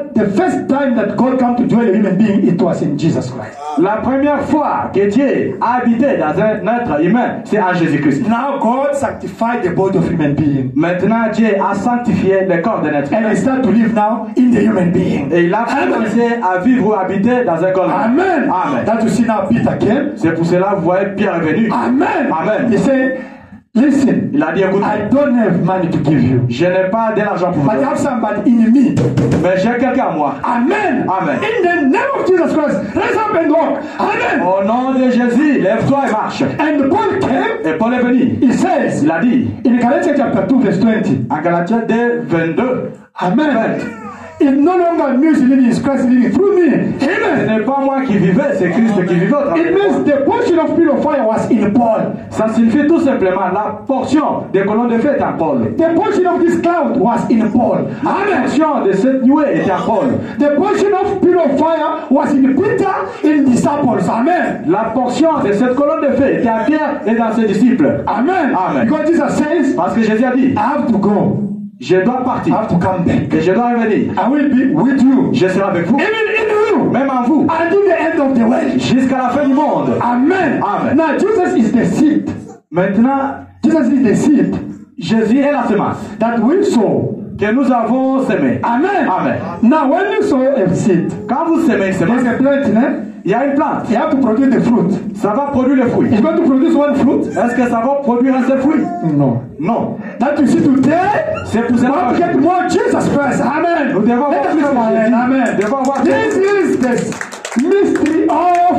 that God came to dwell in a human being, it was in Jesus Christ.
la première fois que Dieu a habité dans un être humain, c'est en Jésus-Christ.
Now God sanctified the body of human being.
Maintenant, Dieu a sanctifié le corps d'un être
And
humain.
he started to live now in the human being.
Et il a commencé à vivre ou habiter dans un corps.
Amen.
Amen.
That you see now Peter came.
C'est pour cela que vous voyez Pierre est venu.
Amen.
Amen.
He said, Listen,
Il a dit, écoute,
I don't have money to give you,
je n'ai pas de l'argent pour vous
but I
donner,
have somebody in me.
mais j'ai quelqu'un à moi.
Amen.
Amen.
In the name of Jesus Christ, raise up and walk. Amen.
Au nom de Jésus, lève-toi et marche.
And Paul came,
Et Paul est venu.
he says,
Il a dit,
in Galatians chapter 2, verse 20,
en Galatiens 2, 22,
Amen. It's no longer me living, it's Christ living through me.
ce
Amen.
n'est pas moi qui vivais, c'est Christ qui vivait au travers
It
de moi.
means the portion of pillar of fire was in Paul.
Ça signifie tout simplement la portion des colonnes de feu est en Paul.
The portion of this cloud was in Paul.
La
Amen.
portion de cette nuée était en Paul.
The portion of pillar of fire was in Peter in disciples. Amen.
La portion de cette colonne de feu était en Pierre et dans ses disciples.
Amen.
Amen.
Because Jesus says,
Parce que Jésus a dit,
I have to go.
je dois
I
partir
have to come back.
et je dois revenir.
I will be with you.
Je serai avec vous,
Even in you.
même en vous,
Until the end of the world.
jusqu'à la fin du monde.
Amen.
Amen.
Now Jesus is the seed.
Maintenant,
Jesus is the seed
Jésus est la semence
that we sow.
que nous avons semée.
Amen.
Amen.
Now when you sow a seed,
Quand vous semez une semence,
there's a plant, né?
il y a une plante.
You have to produce the fruit.
Ça va produire le fruit.
It's going to produce one fruit?
Est-ce que ça va produire un seul fruit?
No.
Non.
That you see today,
C'est pour
we
cela
have to
que
get more Jesus Christ. Amen.
nous devons
Let
avoir
us
plus
come
de
on,
Jésus.
amen.
Nous devons avoir
This is the mystery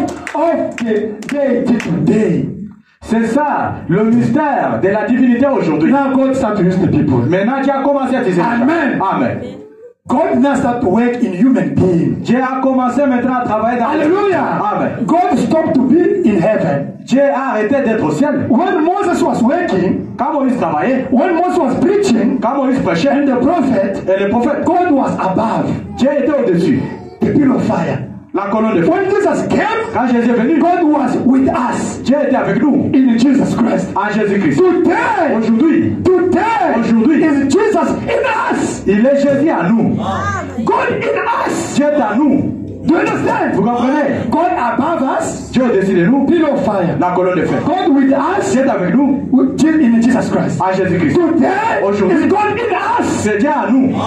of the deity today.
C'est ça, le mystère de la divinité aujourd'hui.
Now God start to use the people.
Maintenant, Dieu a commencé à utiliser.
Amen.
Amen.
God now start to work in human being.
Dieu a commencé maintenant à travailler dans
Hallelujah.
Amen.
God stopped to be in heaven.
Dieu a arrêté d'être au ciel.
When Moses was working,
Quand Moïse travaillait,
when Moses was preaching,
quand Moïse prêchait,
and the prophet,
et les prophètes,
God was above
Dieu était au-dessus.
the pillar of fire.
La colonne de feu.
When Jesus came,
Quand Jésus est venu,
God was with us
Dieu était avec nous
in Jesus Christ.
en Jésus-Christ.
Today,
Aujourd'hui,
today is Jesus in us.
il est Jésus à nous.
God in us.
Dieu est à nous.
Do you understand?
Vous comprenez?
God above us,
Dieu est au-dessus de nous.
pillar of fire.
La colonne de feu.
God with us,
Dieu est avec nous
in Jesus Christ.
en Jésus-Christ.
Today
Aujourd'hui.
is God in us.
C'est Dieu à nous.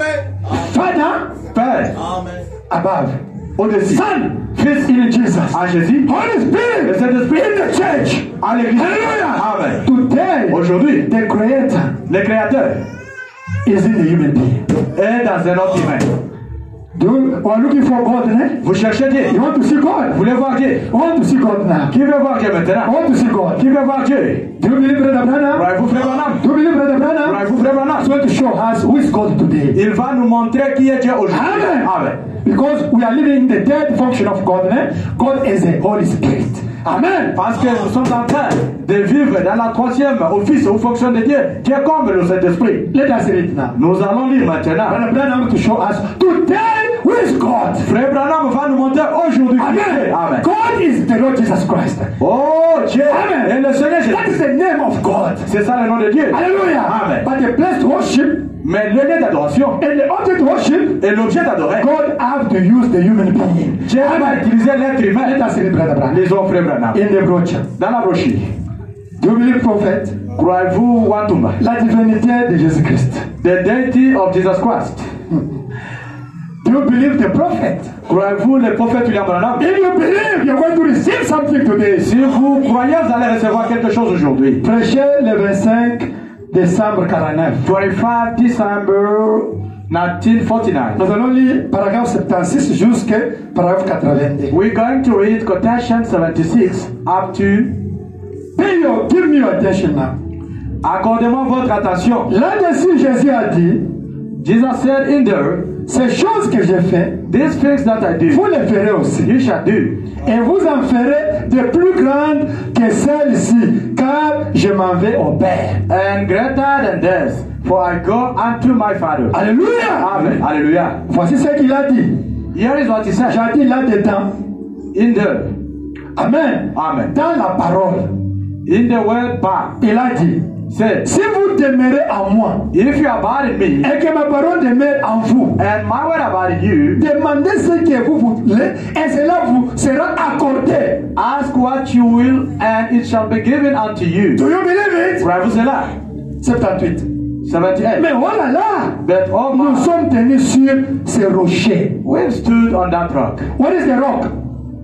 Father,
Père,
above.
au-dessus.
Son,
Fils,
in Jesus.
en Jésus.
Holy
Le
Spirit,
Saint-Esprit,
in the church.
en l'église.
Hallelujah.
Amen.
Today,
Aujourd'hui,
the Creator
le Créateur
is in the human being.
est dans un autre humain.
We are looking for God, eh?
Vous cherchez Dieu.
You want to see God?
Vous voulez voir Dieu.
I want to see God now.
Qui veut voir Dieu
I
maintenant?
want to see God.
Qui veut voir Dieu?
Do you believe Brother Branham?
Croyez-vous, frère Branham?
Do you believe Brother Branham?
Croyez-vous, frère
He's
Branham?
going to show us who is God today.
Il va nous montrer qui est Dieu aujourd'hui.
Amen.
Amen.
Because we are living in the third function of God. Eh? God is the Holy Spirit. Amen.
Parce que nous sommes en train de vivre dans la troisième office ou fonction de Dieu. Dieu comme le Saint-Esprit.
Let us read now.
Nous allons lire maintenant.
Brother Branham to show us today who is God.
Frère Branham va nous montrer aujourd'hui qui est Dieu.
Amen.
Amen.
God is the Lord Jesus Christ.
Oh Dieu
Amen.
et le Seigneur Jésus.
That is the name of God.
C'est ça le nom de Dieu.
Hallelujah.
Amen.
But the place to worship
Mais le lieu d'adoration
and the object to worship,
et l'objet d'adorer,
God have to use the human being.
Dieu va utiliser l'être
Let
humain.
us read Brother Branham.
Lisons frère Branham.
In the brochure.
Dans la brochure,
Do you believe prophet?
croyez-vous Wantumba?
La divinité de Jésus-Christ.
The deity of Jesus Christ.
Do you believe the prophet?
Croyez-vous le prophète William Branham?
If you believe, you're going to receive something today.
Si vous croyez, vous allez recevoir quelque chose aujourd'hui.
Prêchez le 25 décembre 49.
25 December 1949.
Nous allons lire paragraphe 76 jusqu'à paragraphe 82.
We're going to read quotation 76 up to.
Give me your attention now.
Accordez-moi votre attention.
Là-dessus, Jésus a dit,
Jesus said in there,
ces choses que j'ai faites,
these things that I do,
vous les ferez aussi.
you shall do.
Et vous en ferez de plus grandes que celles-ci, car je m'en vais au Père.
And greater than this, for I go unto my Father.
Alléluia.
Amen. Hallelujah.
Voici ce qu'il a dit.
Here is what he said.
J'ai dit là-dedans.
In the,
Amen.
Amen.
Dans la parole,
In the word back,
il a dit,
say,
si vous demeurez en moi,
if you abide in me,
et que ma parole demeure en vous,
and my word abide in you,
demandez ce que vous voulez, et cela vous sera accordé.
ask what you will, and it shall be given unto you.
Do you believe it?
Croyez-vous cela?
78.
78.
Mais oh là là,
But oh
nous
my,
sommes tenus sur ce rocher.
we stood on that rock.
What is the rock?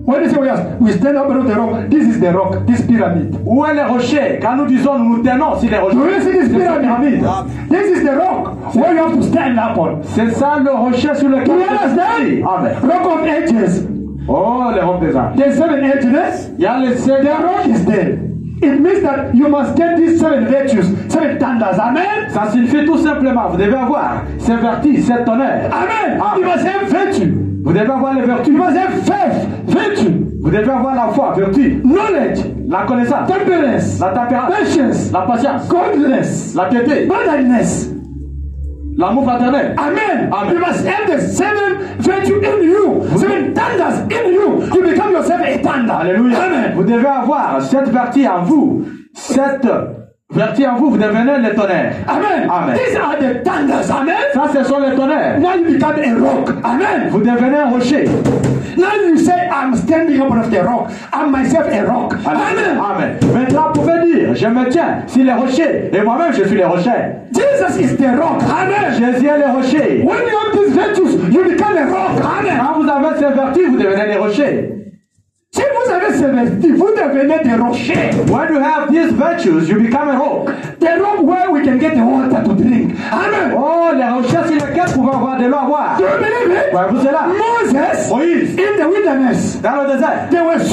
When they say we stand up on the rock, this is the rock, this pyramid.
Où est le rocher? Quand nous disons nous tenons sur les rochers,
Do you see this
c'est cette
pyramid? This is the rock where you have to stand up on.
C'est ça le rocher sur lequel
Do you understand?
Amen.
Rock of ages.
Oh, les rocs des âges.
There's 7 ages.
Il y a les
The
7
rock is there. It means that you must get these 7 virtues, 7 thunders. Amen.
Ça signifie tout simplement, vous devez avoir ces vertus, ces tonnerres.
Amen.
Amen.
You must have virtue.
Vous devez avoir les vertus.
You must have faith, virtue,
Vous devez avoir la foi, vertu,
knowledge,
la connaissance,
temperance,
la tempérance,
patience,
la patience,
godliness,
la piété,
brotherliness.
l'amour fraternel.
Amen.
Amen.
You must have the 7 virtue in you, 7 thunders in you. You become yourself a thunder.
Alléluia.
Amen.
Vous devez avoir cette vertu en vous. Cette vertu en vous, vous devenez les tonnerres.
Amen.
Amen.
These are the thunders. Amen.
Ça, ce sont les tonnerres.
Now you become a rock. Amen.
Vous devenez un rocher.
Now you say, I'm standing up on the rock. I'm myself a rock. Amen.
Amen. Maintenant, vous pouvez dire, je me tiens sur les rochers. Et moi-même, je suis les rochers.
Jesus is the rock. Amen.
Jésus est les rochers.
When you have these virtues, you become a rock. Amen.
Quand vous avez ces vertus, vous devenez les rochers.
Si vous avez ces vertus, vous devenez des rochers.
When you have these virtues, you become a rock.
The rock where we can get the water to drink. Amen.
Oh, les rochers sur lesquels vous pouvez avoir de l'eau à boire.
Do you believe it?
Ouais, vous êtes là.
Moses,
Moïse,
in the wilderness,
dans le désert,
they were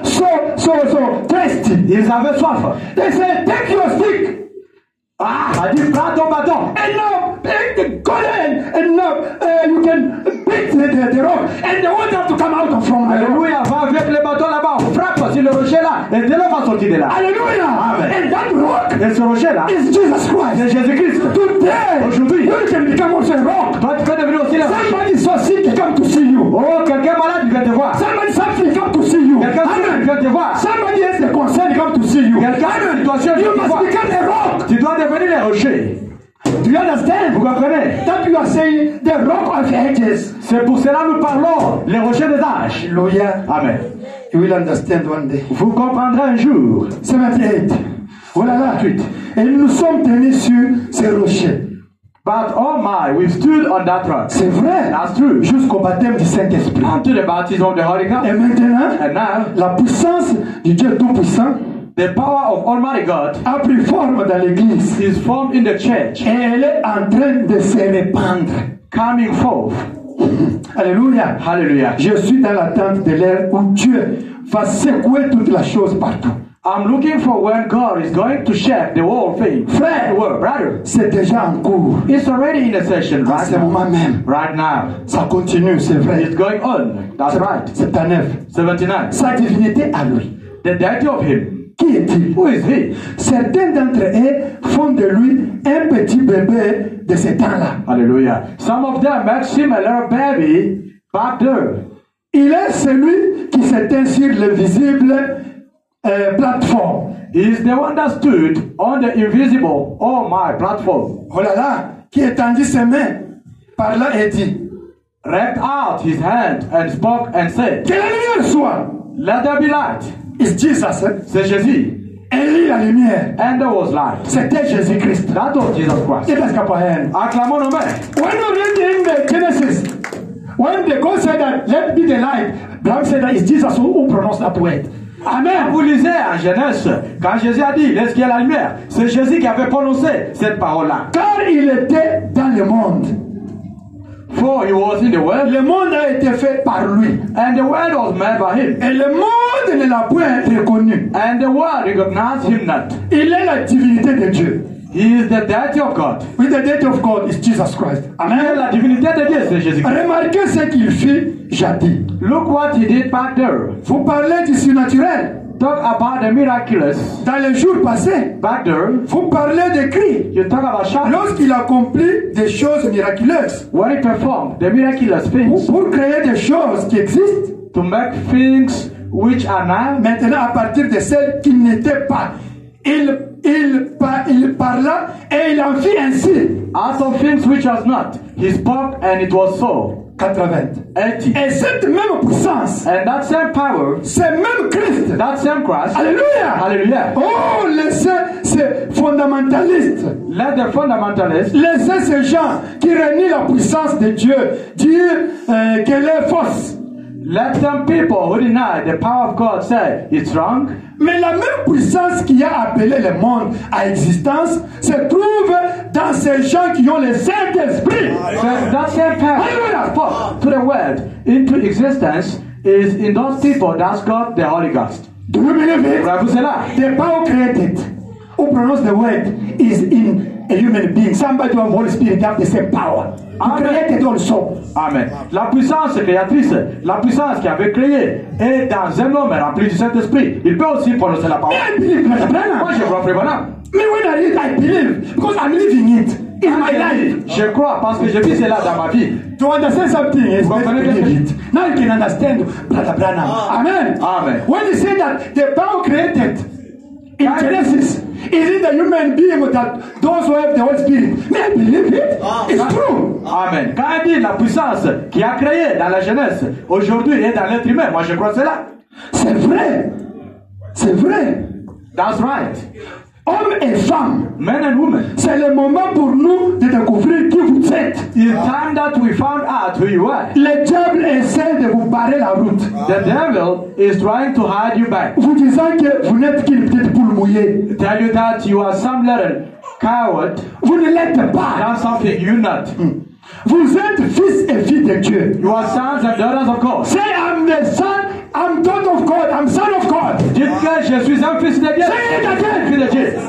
so thirsty.
ils avaient soif.
They said, take your stick.
Ah, a dit, prends ton bâton.
And now, go ahead. And now, you can beat the rock. And the water to come out from the rock.
Alléluia, va avec le bâton là-bas, frappe sur le rocher là, et de l'eau va sortir de là.
Hallelujah.
Amen.
And that rock
Et ce rocher là,
is Jesus Christ.
c'est Jésus-Christ.
Today,
Aujourd'hui,
you can become also a rock.
toi tu peux devenir aussi le rocher.
Somebody so sick, come to see you.
Oh, quelqu'un malade, il vient te voir.
Somebody suffering, come to see you.
Quelqu'un il vient te voir.
Somebody has a concern, come to see you.
Quelqu'un a une situation, il
You
vient te voir.
must become a rock.
Tu dois devenir les rochers.
Do you understand?
Vous comprenez?
That you are saying the rock of ages.
C'est pour cela que nous parlons les rochers des âges.
Hallelujah.
Amen.
You will understand one day.
Vous comprendrez un jour.
78. Voilà là. Et nous sommes tenus sur ces rochers.
But oh my, we've stood on that rock.
C'est vrai.
That's true.
Jusqu'au baptême du Saint-Esprit.
Unto the baptism of the Holy
Et
Ghost.
maintenant,
And now,
la puissance du Dieu Tout-Puissant
the power of Almighty God
a pris forme dans l'Église.
is formed in the church,
Et elle est en train de se répandre.
coming forth.
Alléluia.
Hallelujah.
Je suis dans l'attente de l'ère où Dieu va secouer toutes les choses partout.
I'm looking for when God is going to shake the whole thing.
Frère,
The world, brother.
c'est déjà en cours.
It's already in a session
En
right
ce
now.
moment même.
Right now.
Ça continue, c'est vrai.
It's going on. That's right.
C'est à neuf.
79.
Sa divinité à lui.
The deity of him.
Qui est-il?
Who is he?
Certains d'entre eux font de lui un petit bébé de ce temps-là.
Hallelujah. Some of them make him a little baby back there.
Il est celui qui s'éteint sur le visible plateforme.
He is the one that stood on the invisible, oh my platform.
Oh là là, qui étendit ses mains par là et dit,
Reached out his hand and spoke and said,
que la lumière soit.
Let there be light.
It's Jesus. Hein?
C'est Jésus.
Et la lumière.
And there was light.
C'était Jésus-Christ.
That was Jesus Christ.
It has happened.
Acclamons nos mains.
When you read in the Genesis, when the God said that, let be the light, Abraham said that it's Jesus who pronounced that word.
Quand
Amen.
vous lisez en Genèse, quand Jésus a dit, laisse qu'il y ait la lumière, c'est Jésus qui avait prononcé cette parole-là.
Car il était dans le monde.
For he was in the world,
Le monde a été fait par lui.
and the world was made by him.
Et le monde ne l'a point reconnu.
And the world recognized him not.
Il est la divinité de Dieu.
He is the deity of God.
With the deity of God is Jesus Christ.
Amen. La divinité de Dieu, c'est Jésus-Christ.
Remarquez ce qu'il fit jadis.
Look what he did back there.
Vous parlez du surnaturel.
Talk about the miraculous.
Dans les jours passés,
Back there,
vous parlez de Christ.
you talk about shouting.
Lorsqu'il accomplit des choses miraculeuses.
When he performed the miraculous things
Pour créer des choses qui existent.
to make things which are now,
Maintenant, à partir de celles qui n'étaient pas. Il parla et il en fit ainsi.
out of things which was not, he spoke and it was so.
80.
80.
Et cette même puissance,
And that same power,
c'est même Christ.
that same Christ,
Alléluia.
hallelujah.
Oh, laissez ces fondamentalistes,
Let the fundamentalists,
laissez ces gens qui renient la puissance de Dieu, dire qu'elle est fausse.
Let some people who deny the power of God say it's wrong.
Mais la même puissance qui a appelé le monde à existence se trouve dans ces gens qui ont le Saint-Esprit.
That same power that spoke to the world into existence is in those people that's got the Holy Ghost.
Do you believe it?
Vous cela?
The power created, who pronounced the word, is in a human being. Somebody who has the Holy Spirit have the same power. Who created also.
Amen. La puissance créatrice, la puissance qui avait créé est dans un homme rempli du Saint-Esprit. Il peut aussi prononcer la parole.
I believe, Brother Branham.
Moi, je crois, Frère Branham.
Me when I read, I believe because I'm living it in my life.
Je crois parce que je vis cela dans ma vie.
To understand something is not to believe it. Now you can understand Brother Branham. Amen.
Amen.
When he said that the power created in Genesis is in the human being that those who have the Holy Spirit. May I believe it? It's true.
Amen. Quand il dit la puissance qui a créé dans la jeunesse, aujourd'hui est dans l'être humain, moi je crois cela.
C'est vrai. C'est vrai.
That's right.
Hommes et femmes,
Men and women.
c'est le moment pour nous de découvrir qui vous êtes.
It's time that we found out who you are.
Le diable essaie de vous barrer la route,
The devil is trying to hide you back.
vous disant que vous n'êtes qu'une petite poule mouillée.
Tell you that you are some little coward.
Vous ne l'êtes pas.
That's something you're not.
Vous êtes fils et filles de Dieu.
You are sons and daughters of God.
Say, I'm the son, I'm daughter of God, I'm son of God.
Dites que je suis un fils de Dieu.
Say it again.
Fils de Dieu.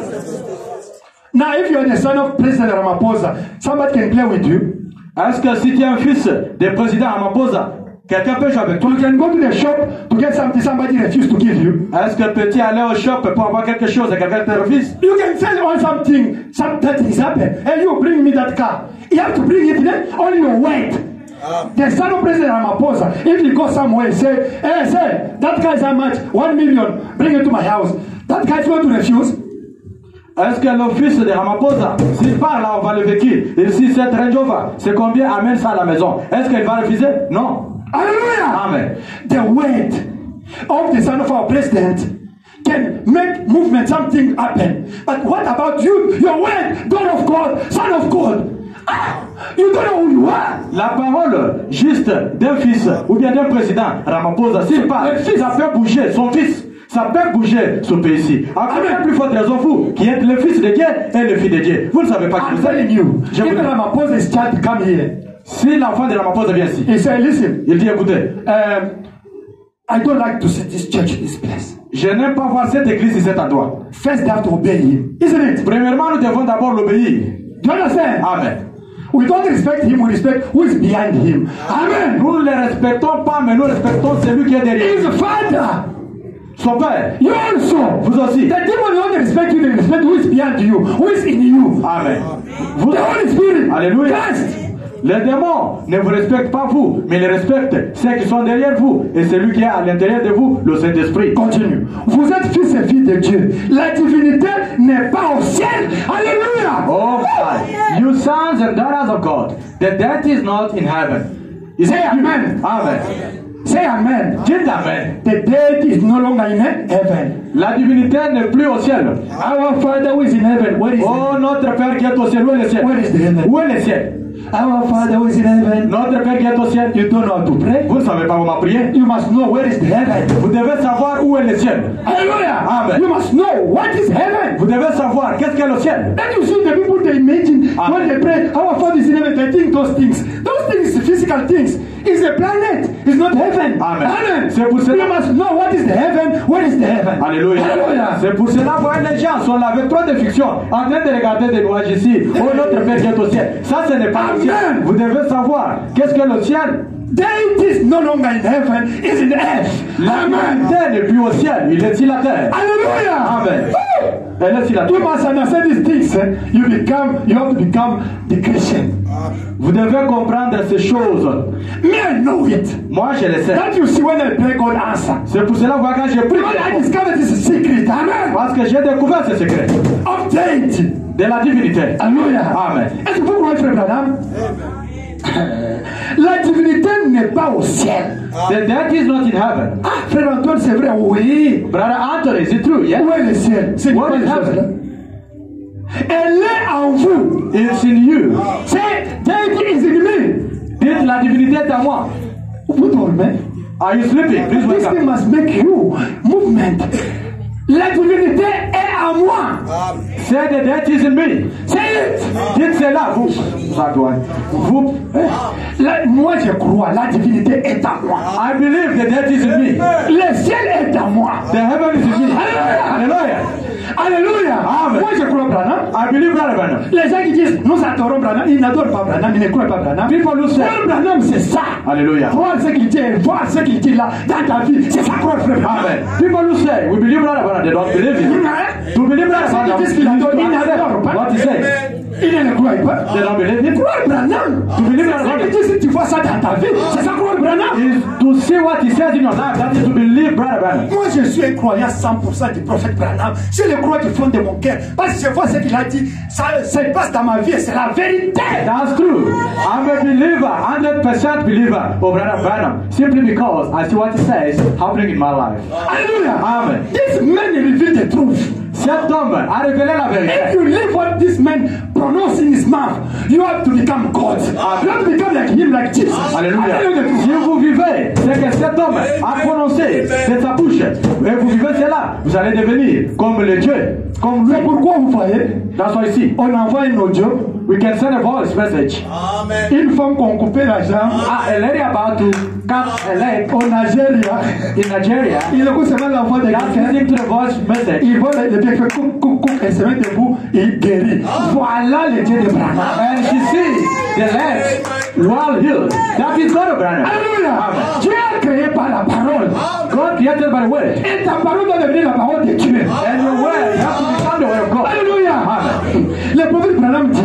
Now, if you are the son of President Ramaphosa, somebody can play with you.
Est-ce que si tu es un fils du président Ramaphosa, quelqu'un peut jouer avec toi?
You can go to the shop to get something somebody refused to give you.
Est-ce que peux-tu aller au shop pour avoir quelque chose et quelqu'un te refuse?
You can sell on something, something is happened. Hey, you bring me that car. You have to bring it there, only your weight. The son of President Ramaphosa, if you go somewhere and say, hey, say, that car is how much? 1 million, bring it to my house. That guy is going to refuse.
Est-ce que le fils de Ramaphosa, s'il parle là, on va le véhicule. Et si cette Range Rover, c'est combien, amène ça à la maison. Est-ce qu'il va refuser? Non.
Hallelujah.
Amen.
The weight of the son of our president can make movement, something happen. But what about you? Your weight, daughter of God, son of God. You don't know who you are.
La parole juste d'un fils ou bien d'un président Ramaphosa, s'il parle, ça peut bouger son fils. Ça peut bouger ce pays-ci. Encore la plus forte raison, vous, qui êtes le fils de Dieu et le fils de Dieu. Vous ne savez pas qui
I'm
vous êtes.
telling you,
Je vous
if
dis.
Ramaphosa's child come here,
Si l'enfant de Ramaphosa vient ici,
he say, listen,
il dit écoutez,
I don't like to see this church in this place.
je n'aime pas voir cette église ici, cet endroit.
First, they have to obey him, isn't it?
Premièrement, nous devons d'abord l'obéir.
Do you understand?
Amen.
We don't respect him, we respect who is behind him. Amen.
Nous ne le respectons pas, mais nous respectons celui qui est derrière.
His father.
Son père.
You also.
Vous aussi.
The demon don't respect you, they respect who is behind you, who is in you.
Amen. Vous.
The Holy Spirit.
Alléluia.
Christ.
Les démons ne vous respectent pas vous, mais ils respectent ceux qui sont derrière vous et celui qui est à l'intérieur de vous, le Saint-Esprit.
Continue. Vous êtes fils et filles de Dieu. La divinité n'est pas au ciel. Alléluia.
Oh my. You sons and daughters of God, the death is not in heaven.
Say amen.
Amen.
Say amen.
Dites amen.
The dead is no longer in heaven.
La divinité n'est plus au ciel.
Our Father who is in heaven, where is
Oh, notre Père qui est au ciel, où est le ciel?
Where is the heaven?
Où est le ciel?
Our Father who is in heaven.
Notre Père qui est au ciel.
You don't know how to pray.
Vous ne savez pas comment prier.
You must know where is the heaven.
Vous devez savoir où est le ciel.
Hallelujah.
Amen.
You must know what is heaven.
Vous devez savoir qu'est-ce qu'est le ciel.
Then you see the people they imagine when they pray, our Father is in heaven, they think those things. Those things, physical things. It's a planet. It's not heaven.
Amen.
Amen.
C'est pour cela.
You must know what is the heaven, where is the heaven.
Alléluia.
Hallelujah.
C'est pour cela que les gens sont là avec trop de fiction, en train de regarder des nuages ici. Oh, notre Père qui est au ciel. Ça, ce n'est pas le ciel.
Amen.
Vous devez savoir qu'est-ce que le ciel.
Deity is no longer in heaven, it's in earth.
La
Amen.
terre n'est plus au ciel, il est sur la terre.
Hallelujah.
Amen.
Woo.
Elle est sur la
You
terre.
must understand these things. You have to become the Christian.
Vous devez comprendre ces choses.
Me, I know it.
Moi, je le sais.
That you see when I pray, God answer.
C'est pour cela que quand j'ai pris,
When I discovered this secret, amen,
parce que j'ai découvert ce secret
of deity.
de la divinité.
Alléluia.
Amen.
Est-ce que vous croyez, frère Branham? La divinité n'est pas au ciel.
The death is not in heaven.
Ah, frère Antoine, c'est vrai, oui.
Brother Anthony, is it true? Yeah.
Où est le ciel? C'est
What
quoi
is
les choses là?
heaven?
Elle est en vous.
It's in you.
C'est deity is in me.
Dites la divinité est à moi.
Vous dormez.
Are you sleeping? Please wake
This thing
up.
must make you movement. La divinité est à moi.
Say the deity is in me.
Say it.
Dites cela, vous. Ça doit. Vous.
Moi je crois, la divinité est à moi.
I believe the deity is in me.
Le ciel est à moi.
The heaven is in me. Hallelujah.
Alléluia.
Amen.
Moi je crois Branham.
I believe Brother Branham.
Les gens qui disent nous adorons Branham, ils n'adorent pas Branham, ils ne croient pas Branham.
People who say,
Croire Branham c'est ça.
Hallelujah.
Voir ce qu'il dit, voir ce qu'il dit là dans ta vie, c'est ça croire frère Branham.
Amen. People who say, we believe Brother Branham, they don't believe it. To believe Brother Branham,
Qu'est-ce qu'il adore? Il n'adore pas.
what he says.
Il ne le croit pas.
They don't believe it.
Croire Branham.
To believe Brother
Ce qu'il
Branham
dit, si tu vois ça dans ta vie, c'est ça croire Branham.
is to see what he says in your life. That is to believe Brother Branham.
Moi, je suis un croyant 100% du prophète Branham. Je le crois du fond de mon cœur. Parce que je vois ce qu'il a dit. Ça passe dans ma vie et c'est la vérité.
That's true. I'm a believer, 100% believer of Brother Branham, simply because I see what he says happening in my life.
Alléluia.
Amen.
This man revealed the truth.
Cet homme a révélé la
If
vérité.
you live what this man pronounced in his mouth, you have to become God. You have to become like him, like Jesus.
Alléluia.
Hallelujah.
Si vous vivez ce que cet homme a prononcé de sa bouche, et vous vivez cela, vous allez devenir comme le Dieu, comme lui.
C'est pourquoi vous voyez,
That's why ici,
on envoie un audio,
we can send a voice message.
une femme qu'on coupait la jambe
A lady about to cut a leg
au Nigeria.
in Nigeria.
Il écoute seulement la voix de
That's
quelqu'un.
listening to the voice message.
Il voit le bien fait couc, couc, couc, elle se met debout et il guérit. Voilà le Dieu de Branham.
And she sees the legs while healed. That is God of Branham.
Alléluia. Dieu est créé par la parole.
God created by the word.
Et ta parole doit devenir la parole de Dieu.
And your word has to become the word of God.
Alléluia.
Amen.
Le prophète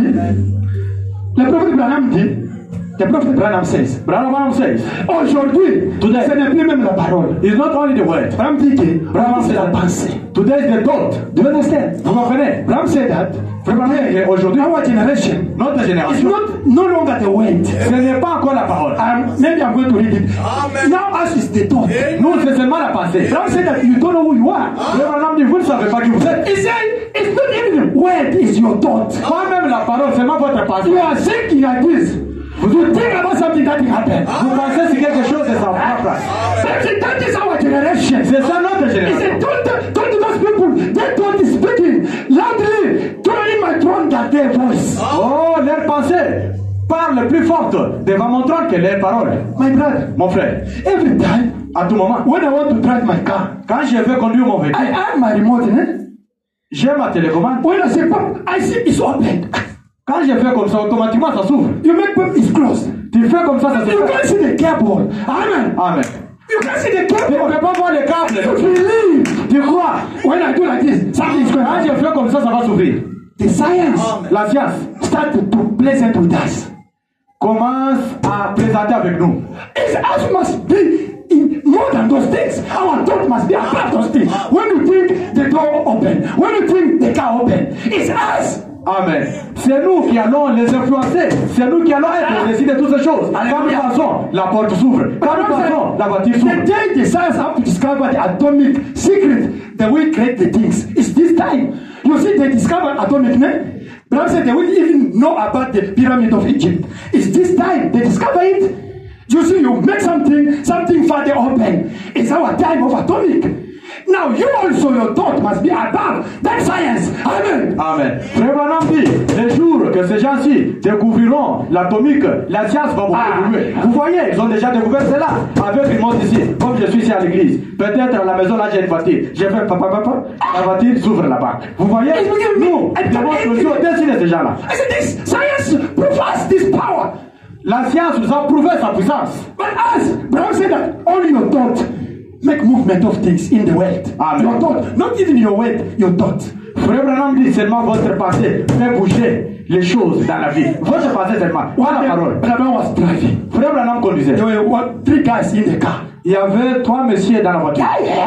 Branham dit, le prophète Branham says,
Brother Branham says,
aujourd'hui,
Today.
ce n'est plus même la parole.
it's not only the word.
Branham dit que
Branham
c'est la
says,
pensée.
today is the thought.
Do you understand?
Vous comprenez?
Branham said that
Aujourd'hui,
our generation
notre
is
génération,
not no longer the word.
ce n'est pas encore la parole.
Maybe I'm going to read it. Now us is the thought.
Nous, c'est seulement la pensée.
Branham said that you don't know who you are.
Brother Branham dit, vous ne savez pas qui vous êtes.
He said it's not even the word, it's your thought.
Pas même la parole, seulement votre pensée.
You are thinking like this. You think about something that will happen.
Vous pensez c'est quelque chose de sa propre.
That is our generation.
C'est ça notre
He
génération.
said, don't those people, they don't speaking loudly, throwing my throne that their voice.
Oh, leurs pensées parlent plus forte devant mon trône que leurs paroles.
My brother,
Mon frère,
every time
à tout moment,
when I want to drive my car,
quand je veux conduire mon véhicule,
I add my remote in it.
j'ai ma télécommande.
When I say pop, I see it's open.
Quand je fais comme ça, automatiquement ça s'ouvre.
You make pop, it's closed.
Tu fais comme ça se
You
fait.
can't see the cable. Amen.
Amen.
You can't see the
Tu ne
cable.
peux pas voir les
You
câbles.
believe.
Tu crois.
When I do like this, something is going
Quand je
on.
fais comme ça va s'ouvrir.
The science
La science
start to present with us.
commence à présenter avec nous.
It's us must be in more than those things. Our thought must be above those things. When you think the door open, when you think the car open, it's us.
Amen. C'est nous qui allons les influencer. C'est nous qui allons être au-dessus de toutes ces choses. Quand nous passons, la porte s'ouvre. Quand nous passons, la voiture
The
s'ouvre.
day the science have to discover the atomic secret, the way create the things, it's this time. You see, they discover atomic, ne? But said they will even know about the pyramid of Egypt. It's this time they discover it. You see, you make something further open. It's our time of atomic. Now you also, your thought must be above that science. Amen.
Amen. Frère Branham dit, les jours que ces gens-ci découvriront l'atomique, la science va beaucoup évoluer. Vous voyez, ils ont déjà découvert cela avec une montre ici. Comme je suis ici à l'église, peut-être à la maison là j'ai une voiture. J'ai fait papa, la voiture s'ouvre là-bas. Vous voyez, nous, nous aussi au-dessus de ces gens-là.
I said, this science proves us this power.
La science nous a prouvé sa puissance.
But us, Brown said that only your thought make movement of things in the world.
Amen.
Your thought, not even your word, your thought.
Frère Branham dit seulement votre pensée fait bouger les choses dans la vie. Votre pensée seulement, pas la parole.
Branham was driving.
Frère Branham conduisait.
There were three guys in the car.
Il y avait 3 messieurs dans la voiture.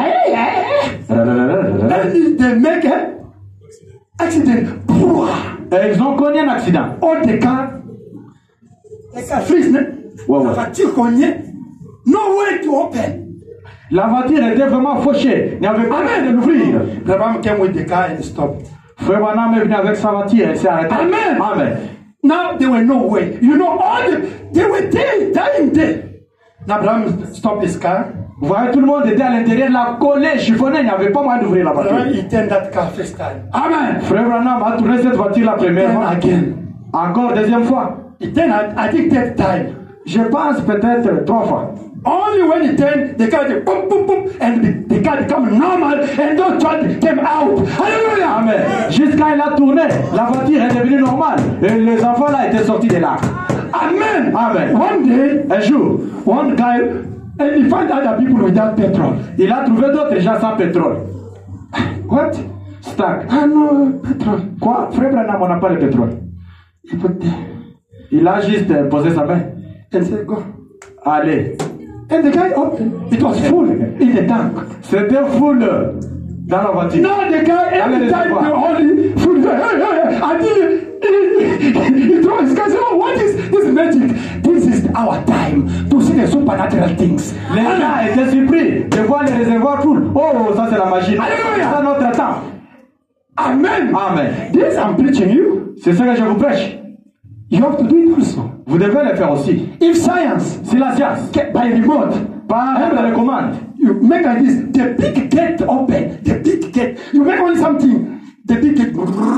And they make an accident.
Et ils ont connu un accident.
All the car freeze.
Ouais.
La voiture cognée. No way to open.
La voiture était vraiment fauchée. Il n'y avait pas moyen de l'ouvrir.
Branham came with the car and stopped.
Frère Branham est venu avec sa voiture et s'est arrêté.
Amen.
Amen.
Now there were no way. You know, they were there, dying there. Now Branham stopped his car.
Vous voyez, tout le monde était à l'intérieur de la collée, chiffonnée, il n'y avait pas moyen d'ouvrir la voiture.
He turned that car first time. Amen.
Frère Branham a tourné cette voiture la première
Then
fois.
again.
Encore deuxième fois.
He turned, I think, third time.
Je pense peut-être 3 fois.
Only when he turned, the car did boom, boom, boom, and the car become normal, and those child came out. Hallelujah.
Amen. Jusqu'à il a tourné, la voiture est devenue normale. Et les enfants là étaient sortis de là.
Amen.
Amen.
One day,
Un jour,
one guy, and he found other people without petrol.
il a trouvé d'autres gens sans pétrole.
What?
Stack.
Ah no, petrol.
Quoi? Frère Branham, on n'a pas de pétrole.
He put there
Il a juste posé sa main.
and said, go.
Allez.
And the guy opened. It was full in the tank.
C'était full dans la voiture.
Now the guy, every time the only food, until he throws his guy, say, oh, what is this magic? This is our time to see the supernatural things.
Les gens étaient surpris de voir les réservoirs full. Oh, ça c'est la magie.
Alléluia.
C'est notre temps.
Amen.
Amen.
This I'm preaching you.
C'est ce que je vous prêche.
You have to do it also.
Vous devez le faire aussi.
If science,
Si la science,
by remote,
par télécommande,
you make like this, the big gate open, the big gate. You make only something, the big gate.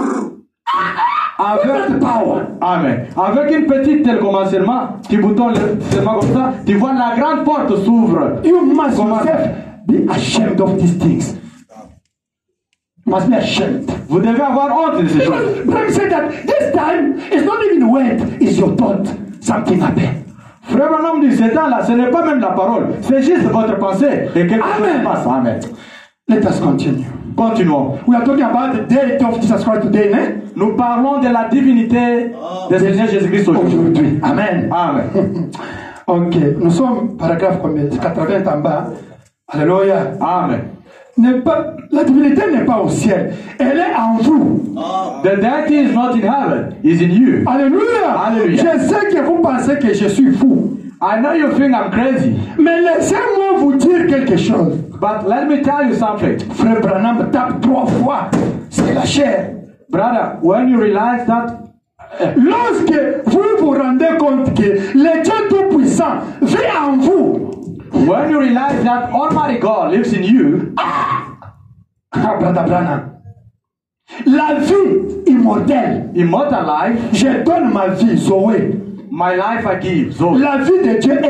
avec
That's the power.
Amen. Avec une petite télécommande seulement, tu boutonnes seulement comme ça, tu vois la grande porte s'ouvre.
You must
Comment?
yourself be ashamed of these things. You must be ashamed.
Vous devez avoir honte de ces choses.
Because Bram said that this time it's not even word, it's your thought. Something happened.
Frère Branham dit, ce temps-là, ce n'est pas même la parole, c'est juste votre pensée et quelque chose
Amen.
se passe. Amen.
Let us continue.
Continuons.
We are talking about the deity of Jesus Christ today, né?
Nous parlons de la divinité de Seigneur Jésus-Christ aujourd'hui.
Aujourd'hui. Amen.
Amen.
Ok, nous sommes paragraphe combien? 80 en bas. Alléluia.
Amen.
La divinité n'est pas au ciel, elle est en vous.
The deity is not in heaven, is in you.
Alléluia.
Alléluia.
Je sais que vous pensez que je suis fou,
I know you think I'm crazy,
mais laissez-moi vous dire quelque chose.
but let me tell you something.
Frère Branham tape 3 fois, c'est la chair.
Brother, when you realize that
Lorsque vous vous rendez compte que le Dieu Tout-Puissant vit en vous,
when you realize that Almighty God lives in you,
Brother Branham, la vie immortelle,
immortal life,
je donne ma vie, Zoé.
my life I give. So
La vie de Dieu est